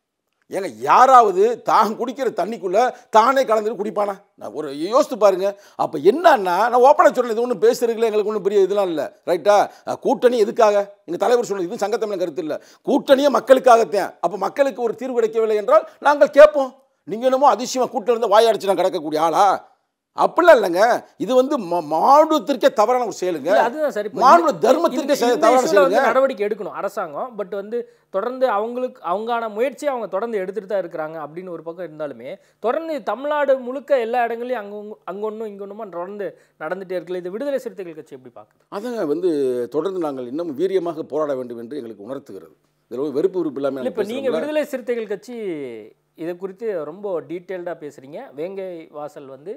ஏங்க யாராவது தான் குடிக்கிற தண்ணிக்குள்ளே தானே கலந்துட்டு குடிப்பானா? நான் ஒரு யோசித்து பாருங்க. அப்போ என்னன்னா, நான் ஓப்பனாக சொல்கிறேன், இது ஒன்றும் பேசுறதுல எங்களுக்கு ஒன்றும் பெரிய இதெல்லாம் இல்லை, ரைட்டா? கூட்டணி எதுக்காக? எங்கள் தலைவர் சொன்னது இது சங்கத்தமிழ் கருத்து இல்லை, கூட்டணியே மக்களுக்காகத்தான். அப்போ மக்களுக்கு ஒரு தீர்வு கிடைக்கவில்லை என்றால் நாங்கள் கேட்போம். நீங்கள் என்னமோ அதிசயமாக கூட்டம் இருந்து வாயாடிச்சு நான் கிடக்கக்கூடிய ஆளா? அப்படிலாம் இல்லைங்க. இது வந்து மானுடத்திற்கே தவறான ஒரு செயலுங்க. அதுதான் சரி, மானுட தர்மத்திற்கே தவறான செயலுங்க. நடவடிக்கை எடுக்கணும் அரசாங்கம். பட் வந்து தொடர்ந்து அவங்களுக்கான முயற்சியை அவங்க தொடர்ந்து எடுத்துட்டு தான் இருக்கிறாங்க அப்படின்னு ஒரு பக்கம் இருந்தாலுமே, தொடர்ந்து தமிழ்நாடு முழுக்க எல்லா இடங்களையும் அங்கொன்னும் இங்கொன்னுமா தொடர்ந்து நடந்துட்டே இருக்குல்ல. இது விடுதலை சிறுத்தைகள் கட்சி எப்படி பார்க்குது? அதங்க வந்து தொடர்ந்து நாங்கள் இன்னும் வீரியமாக போராட வேண்டும் என்று எங்களுக்கு உணர்த்துகிறது. இதில் வெறுப்பு விருப்பு இல்லாமல் இப்போ நீங்கள் விடுதலை சிறுத்தைகள் கட்சி இதை குறித்து ரொம்ப டீட்டெயில்டாக பேசுகிறீங்க. வேங்கை வாசல் வந்து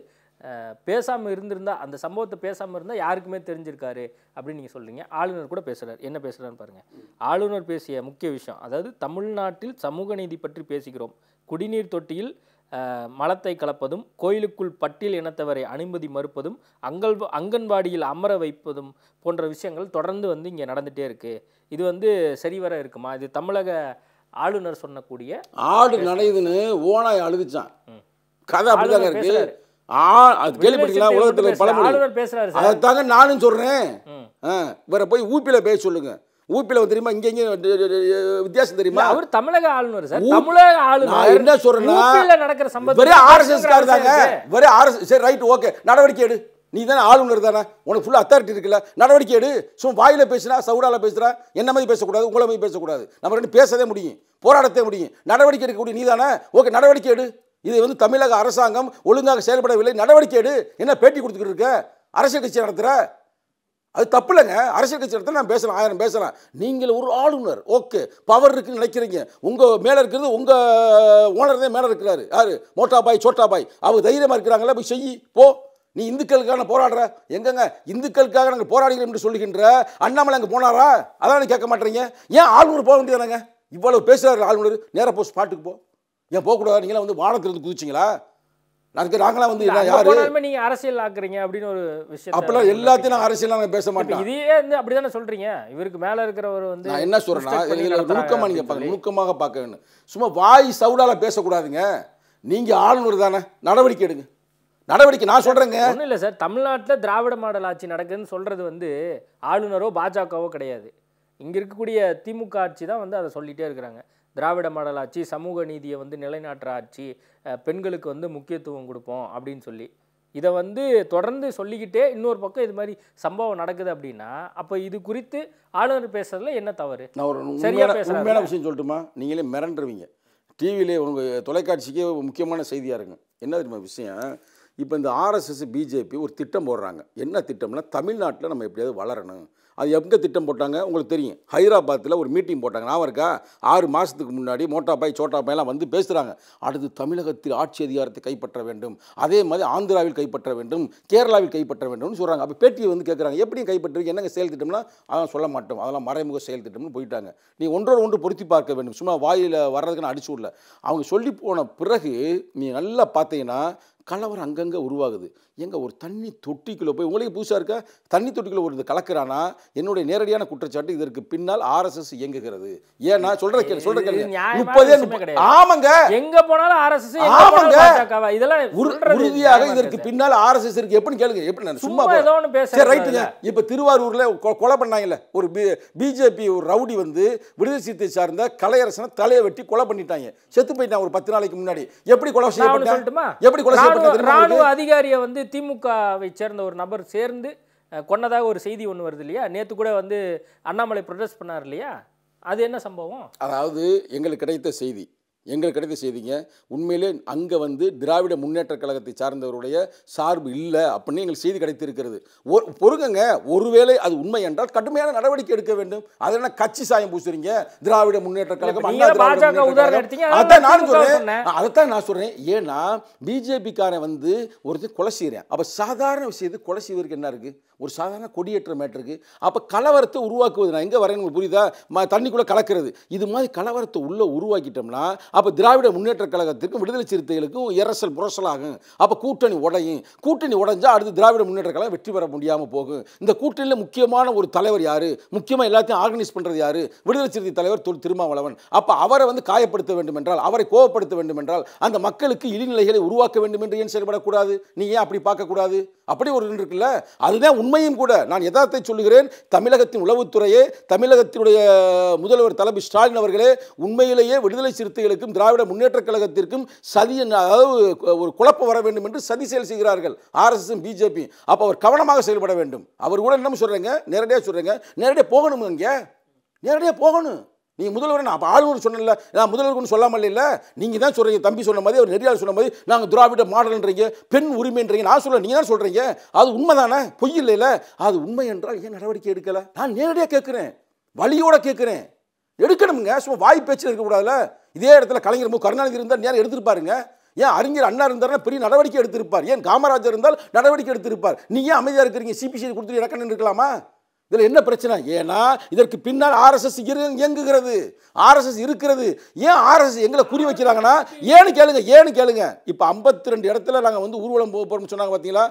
பேசாமல் இருந்திருந்தா, அந்த சம்பவத்தை பேசாமல் இருந்தால் யாருக்குமே தெரிஞ்சிருக்காரு அப்படின்னு நீங்கள் சொல்கிறீங்க. ஆளுநர் கூட பேசுகிறார். என்ன பேசுகிறான்னு பாருங்கள். ஆளுநர் பேசிய முக்கிய விஷயம், அதாவது தமிழ்நாட்டில் சமூக நீதி பற்றி பேசுகிறோம், குடிநீர் தொட்டியில் மலத்தை கலப்பதும், கோயிலுக்குள் பட்டியல் இனத்தவரை அனுமதி மறுப்பதும், அங்கன்வாடியில் அமர வைப்பதும் போன்ற விஷயங்கள் தொடர்ந்து வந்து இங்கே நடந்துகிட்டே இருக்குது. இது வந்து சரிவர இருக்குமா? இது தமிழக ஆளுநர் சொன்னக்கூடிய ஆடு நனையுதுன்னு ஓனாய் அழுதுச்சான் கதை அப்படிதாங்க இருக்கு. கேள்விப்பட்டீங்களா? உலகத்தில் பழமொழி. அதைத்தாங்க நானும் சொல்றேன். வேற போய் ஊப்பியில் பேச சொல்லுங்க. ஊப்பியில் வந்து தெரியுமா, இங்க வித்தியாசம் தெரியுமா? அவர் தமிழக ஆளுநர் சார். தமிழக ஆளுநர் நான் என்ன சொல்றேன்னா, நடக்கிற சம்பவம் ஒரே ஆர்எஸ்எஸ் கார் தாங்க. ஒரே ஆர்எஸ். சரி ரைட் ஓகே, நடவடிக்கை எடு. நீ தானே ஆளுநர் தானே, உனக்கு ஃபுல்லாக அத்தாரிட்டி இருக்குல்ல, நடவடிக்கை எடு. சும்மா வாயில பேசுனா, சவுடால பேசுறா, என்ன மாதிரி பேசக்கூடாது, உங்களை மாதிரி பேசக்கூடாது. நம்ம ரெண்டு பேசவே முடியும், போராடத்தே முடியும். நடவடிக்கை எடுக்கக்கூடிய நீ தானே, ஓகே நடவடிக்கை எடு. இது வந்து தமிழக அரசாங்கம் ஒழுங்காக செயல்படவில்லை, நடவடிக்கை எடு. என்ன பேட்டி கொடுத்துக்கிட்டு இருக்க? அரசியல் கட்சி நடத்துகிற, அது தப்பு இல்லைங்க. அரசியல் கட்சி நடத்த நான் பேசலாம், 1000 பேசலாம். நீங்கள் ஒரு ஆளுநர், ஓகே பவர் இருக்குன்னு நினைக்கிறீங்க. உங்கள் மேலே இருக்கிறது உங்கள் ஓனர் தான் மேலே இருக்கிறாரு. யார்? மோட்டா பாய் சோட்டா பாய். அவங்க தைரியமாக இருக்கிறாங்களா? போய் செய்யி போ. நீ இந்துக்களுக்காக போராடுற, எங்கங்க இந்துக்களுக்காக நாங்கள் போராடுகிறோம் என்று சொல்லுகின்ற அண்ணாமலை அங்கே போனாரா? அதான் கேட்க மாட்டேறீங்க. ஏன் ஆளுநர் போக வேண்டியதானங்க? இவ்வளவு பேசுகிறாரு ஆளுநர், நேராக போ ஸ்பாட்டுக்கு போ. ஏன் போகக்கூடாது? நீங்களாம் வந்து வானத்திலிருந்து குதிச்சிங்களா? நாங்களாம் வந்து யாரு நீங்க அரசியல் ஆக்குறீங்க அப்படின்னு ஒரு விஷயம். அப்பெல்லாம் எல்லாத்தையும் நான் அரசியல் நாங்கள் பேச மாட்டேன். இதே வந்து அப்படிதானே சொல்றீங்க. இவருக்கு மேல இருக்கிறவர் வந்து நான் என்ன சொல்றேன்னா, நுணுக்கமாக நீங்க பார்க்க, நுணுக்கமாக பார்க்க வேணும். சும்மா வாய் சவுடால பேசக்கூடாதுங்க. நீங்க ஆளுநர் தானே, நடவடிக்கை எடுங்க. நடவடிக்கை நான் சொல்றேங்க. ஒன்றும் இல்லை சார், தமிழ்நாட்டில் திராவிட மாடல் ஆட்சி நடக்குதுன்னு சொல்றது வந்து ஆளுநரோ பாஜகவோ கிடையாது. இங்கே இருக்கக்கூடிய திமுக ஆட்சி தான் வந்து அதை சொல்லிகிட்டே இருக்கிறாங்க. திராவிட மாடல் ஆட்சி, சமூக நீதியை வந்து நிலைநாட்டுற ஆட்சி, பெண்களுக்கு வந்து முக்கியத்துவம் கொடுப்போம் அப்படின்னு சொல்லி இதை வந்து தொடர்ந்து சொல்லிக்கிட்டே இன்னொரு பக்கம் இது மாதிரி சம்பவம் நடக்குது அப்படின்னா, அப்போ இது குறித்து ஆளுநர் பேசுறதுல என்ன தவறு? நான் ஒரு உண்மையான விஷயம் சொல்லட்டுமா? நீங்களே மிரண்டுருவீங்க. டிவியிலே உங்கள் தொலைக்காட்சிக்கே முக்கியமான செய்தியாக இருங்க. என்ன தெரியுமா விஷயம்? இப்போ இந்த ஆர்எஸ்எஸ் பிஜேபி ஒரு திட்டம் போடுறாங்க. என்ன திட்டம்னா, தமிழ்நாட்டில் நம்ம எப்படியாவது வளரணும். அது எங்கே திட்டம் போட்டாங்க உங்களுக்கு தெரியும். ஹைதராபாத்தில் ஒரு மீட்டிங் போட்டாங்க, நான் இருக்கா 6 மாதத்துக்கு முன்னாடி. மோட்டா பாய் சோட்டா பாயெல்லாம் வந்து பேசுகிறாங்க. அடுத்து தமிழகத்தில் ஆட்சி அதிகாரத்தை கைப்பற்ற வேண்டும், அதே மாதிரி ஆந்திராவில் கைப்பற்ற வேண்டும், கேரளாவில் கைப்பற்ற வேண்டும்னு சொல்கிறாங்க. அப்போ பேட்டியை வந்து கேட்குறாங்க, எப்படி கைப்பற்றுவீங்க, என்னங்க செயல் திட்டம்னா? அதெல்லாம் சொல்ல மாட்டோம், அதெல்லாம் மறைமுக செயல் திட்டம்னு போயிட்டாங்க. நீ ஒன்றோடு ஒன்று பொருத்தி பார்க்க வேண்டும், சும்மா வாயில் வர்றதுக்கு நான் அடிச்சு விடல. அவங்க சொல்லி போன பிறகு நீ நல்லா பார்த்தீங்கன்னா கலவரம் அங்கங்கே உருவாகுது. எங்க ஒரு தண்ணி தொட்டிக்குள்ளே போய், உங்களுக்கு புதுசாக இருக்கா, தண்ணி தொட்டிக்குள்ளே ஒரு கலக்கிறானா? என்னுடைய நேரடியான குற்றச்சாட்டு, இதற்கு பின்னால் ஆர்எஸ்எஸ் இயங்குகிறது. ஏன்னா சொல்ற கேள்வி ஆமாங்க, எங்க போனாலும் ஆர்எஸ்எஸ், ஆமாங்க இதெல்லாம் உறுதியாக இதற்கு பின்னால் ஆர்எஸ்எஸ் இருக்கு. எப்படி கேளுங்க, எப்படி நான் சும்மா சரி ரைட்டுங்க. இப்போ திருவாரூரில் கொலை பண்ணாங்கல்ல, ஒரு பிஜேபி ஒரு ரவுடி வந்து விடுதலை சிறுத்தை சார்ந்த கலையரசனை தலையை வெட்டி கொலை பண்ணிட்டாங்க, செத்து போயிட்டான் ஒரு 10 நாளைக்கு முன்னாடி. எப்படி கொலை செய்யப்பட்டான்? எப்படி கொலை செய்யப்பட்டது? ராணுவ அதிகாரியை வந்து திமுகவை சேர்ந்த ஒரு நபர் சேர்ந்து கொன்னதாக ஒரு செய்தி ஒன்று வருது இல்லையா? நேற்று கூட வந்து அண்ணாமலை ப்ரொடெஸ்ட் பண்ணார் இல்லையா? அது என்ன சம்பவம்? அதாவது எங்களுக்கு கிடைத்த செய்தி, எங்களுக்கு கிடைத்த செய்திங்க. உண்மையிலே அங்கே வந்து திராவிட முன்னேற்ற கழகத்தை சார்ந்தவருடைய சார்பு இல்லை அப்படின்னு எங்களுக்கு செய்தி கிடைத்திருக்கிறது. பொறுங்கங்க, ஒருவேளை அது உண்மை என்றால் கடுமையான நடவடிக்கை எடுக்க வேண்டும். அது என்ன கட்சி சாயம் பூசுறீங்க? திராவிட முன்னேற்ற கழகம், அண்ணா திராவிட முன்னேற்ற கழகம், அதான் நான் சொல்றேன். அதைத்தான் நான் சொல்றேன். ஏன்னா பிஜேபிக்காரன் வந்து ஒருத்தர் கொலை செய்கிறேன். அப்போ சாதாரண விஷயத்துக்கு கொலை செய்வதற்கு என்ன இருக்குது? ஒரு சாதாரண கொடியேற்ற மேட்டருக்கு. அப்போ கலவரத்தை உருவாக்குவது, நான் எங்கே வரேன்னு புரியுதா? தண்ணிக்குள்ளே கலக்கிறது. இது மாதிரி கலவரத்தை உள்ளே உருவாக்கிட்டோம்னா அப்போ திராவிட முன்னேற்ற கழகத்திற்கும் விடுதலை சிறுத்தைகளுக்கும் இரசல் புரசலாகும். அப்போ கூட்டணி உடையும். கூட்டணி உடைஞ்சால் அடுத்து திராவிட முன்னேற்ற கழகம் வெற்றி பெற முடியாமல் போகும். இந்த கூட்டணியில் முக்கியமான ஒரு தலைவர் யார்? முக்கியமாக எல்லாத்தையும் ஆர்கனைஸ் பண்ணுறது யார்? விடுதலை சிறுத்தை தலைவர் திருமாவளவன். அப்போ அவரை வந்து காயப்படுத்த வேண்டும் என்றால், அவரை கோபப்படுத்த வேண்டும் என்றால், அந்த மக்களுக்கு இழிநிலைகளை உருவாக்க வேண்டும் என்று ஏன் செயல்படக்கூடாது? நீ ஏன் அப்படி பார்க்கக்கூடாது? அப்படி ஒரு இருக்குல்ல, அதுதான் உண்மையும் கூட. நான் யதார்த்தத்தை சொல்லுகிறேன். தமிழகத்தின் உளவுத்துறையே, தமிழகத்தினுடைய முதல்வர் தளபதி ஸ்டாலின் அவர்களே உண்மையிலேயே விடுதலை சிறுத்தைகளுக்கும் திராவிட முன்னேற்ற கழகத்திற்கும் சதி, அதாவது ஒரு குழப்பம் வர வேண்டும் என்று சதி செயல் செய்கிறார்கள் ஆர்எஸ்எஸ் பிஜேபி. அப்போ அவர் கவனமாக செயல்பட வேண்டும். அவர் கூட என்ன சொல்றேங்க, நேரடியாக சொல்றேங்க, நேரடியாக போகணும். இங்கே நேரடியாக போகணும். நீங்கள் முதல்வர், நான் அப்போ ஆளுநர் சொன்னல, நான் முதல்வர்னு சொல்லாமல் இல்லை, நீங்கள் தான் சொல்கிறீங்க. தம்பி சொன்ன மாதிரி, அவர் நெறியாளர் சொன்ன மாதிரி, நாங்கள் திராவிட மாடல்ன்றீங்க, பெண் உரிமைன்றீங்க. நான் சொல்ல, நீங்கள் தான் சொல்கிறீங்க. அது உண்மை தானே? பொய் இல்லைல்ல? அது உண்மை என்றால் ஏன் நடவடிக்கை எடுக்கலை? நான் நேரடியாக கேட்குறேன், வழியோட கேட்குறேன். எடுக்கணுங்க, சும்மா வாய் பேச்சு இருக்கக்கூடாதுல்ல. இதே இடத்துல கலைஞர் கருணாநிதி இருந்தால் நேரம் எடுத்துருப்பாருங்க. ஏன் அறிஞர் அண்ணா இருந்தாருன்னா பெரிய நடவடிக்கை எடுத்திருப்பார். ஏன் காமராஜர் இருந்தால் நடவடிக்கை எடுத்திருப்பார். நீ ஏன் அமைதியாக இருக்கிறீங்க? சிபிசிஐடி கொடுத்துட்டு இறக்கணும்னு இருக்கலாமா? இதில் என்ன பிரச்சனை? ஏன்னா இதற்கு பின்னால் ஆர்எஸ்எஸ் இயங்குகிறது, ஆர்எஸ்எஸ் இருக்கிறது. ஏன் ஆர்எஸ்எஸ் எங்களை குறி வைக்கிறாங்கன்னா ஏன்னு கேளுங்க. இப்போ 52 இடத்துல நாங்கள் வந்து ஊர்வலம் போக போகிறோம்னு சொன்னாங்க பார்த்தீங்களா?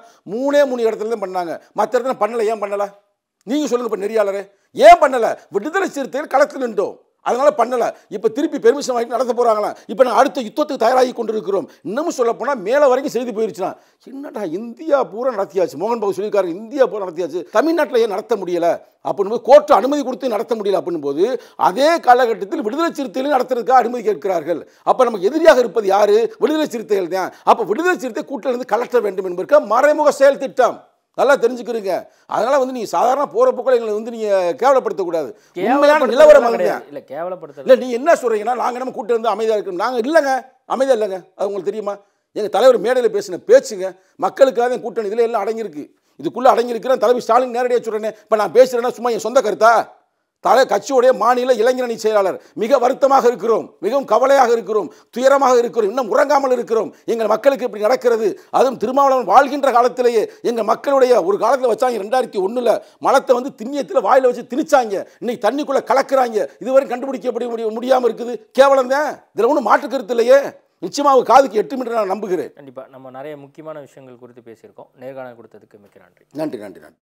3 இடத்துல தான் பண்ணாங்க, மற்ற இடத்துல பண்ணலை. ஏன் பண்ணலை? நீங்கள் சொல்லுங்கள். இப்போ நெறியாளரே ஏன் பண்ணலை? விடுதலை சிறுத்தைகள் களத்தில் நின்றோம், அதனால பண்ணலை. இப்போ திருப்பி பெர்மிஷன் வாங்கி நடத்த போகிறாங்களா? இப்போ நாங்கள் அடுத்த யுத்தத்துக்கு தயாராகி கொண்டிருக்கிறோம். இன்னமும் சொல்ல போனால் மேலே வரைக்கும் செய்தி போயிருச்சுன்னா, என்னடா இந்தியா பூரா நடத்தியாச்சு, மோகன் பாபு சொல்லியிருக்காரு, இந்தியா பூரா நடத்தியாச்சு, தமிழ்நாட்டில் ஏன் நடத்த முடியலை அப்படின்னு போது, கோர்ட்டு அனுமதி கொடுத்து நடத்த முடியல அப்படின்னு போது, அதே காலகட்டத்தில் விடுதலை சிறுத்தைகளும் நடத்துறதுக்காக அனுமதி கேட்கிறார்கள். அப்போ நமக்கு எதிரியாக இருப்பது யாரு? விடுதலை சிறுத்தைகள் தான். அப்போ விடுதலை சிறுத்தை கூட்டிலிருந்து கலட்ட வேண்டும் என்பதற்கு மறைமுக செயல் திட்டம். நல்லா தெரிஞ்சுக்கிறீங்க. அதனால வந்து நீங்க சாதாரண போற போக்கில் எங்களை வந்து நீங்க கேவலப்படுத்தக்கூடாது. உண்மையான நிலவரம் இல்லை, கேவலப்படுத்த இல்லை. நீங்க என்ன சொல்றீங்கன்னா நாங்கள் நம்ம கூட்டம் வந்து அமைதியாக இருக்கணும். நாங்கள் இல்லைங்க, அமைதியாக இல்லைங்க. அது உங்களுக்கு தெரியுமா? எங்கள் தலைவர் மேடையில் பேசின பேச்சுங்க மக்களுக்காக கூட்டணி இதில் எல்லாம் அடங்கியிருக்கு. இதுக்குள்ளே அடங்கியிருக்கிறேன். தலைவர் ஸ்டாலின் நேரடியாக சொல்கிறேன். இப்போ நான் பேசுகிறேன்னா சும்மா என் சொந்த கருத்தா? கட்சியுடைய மாநில இளைஞரணி செயலாளர். மிக வருத்தமாக இருக்கிறோம், மிகவும் கவலையாக இருக்கிறோம், துயரமாக இருக்கிறோம், இன்னும் உறங்காமல் இருக்கிறோம். எங்கள் மக்களுக்கு இப்படி நடக்கிறது. அதுவும் திருமாவளவன் வாழ்கின்ற காலத்திலேயே எங்கள் மக்களுடைய ஒரு காலத்தில் வச்சாங்க 2001 மலத்தை வந்து திண்ணியத்தில் வாயில் வச்சு திணிச்சாங்க. இன்னைக்கு தண்ணிக்குள்ளே கலக்கிறாங்க. இதுவரை கண்டுபிடிக்க முடியாமல் இருக்குது. கேவலம் தான். இதில் ஒன்றும் மாற்று கருத்து இல்லையே. நிச்சயமாக காதுக்கு எட்டும் என்று நான் நம்புகிறேன். கண்டிப்பாக நம்ம நிறைய முக்கியமான விஷயங்கள் குறித்து பேசியிருக்கோம். நேர்காணல் கொடுத்ததுக்கு மிக்க நன்றி. நன்றி.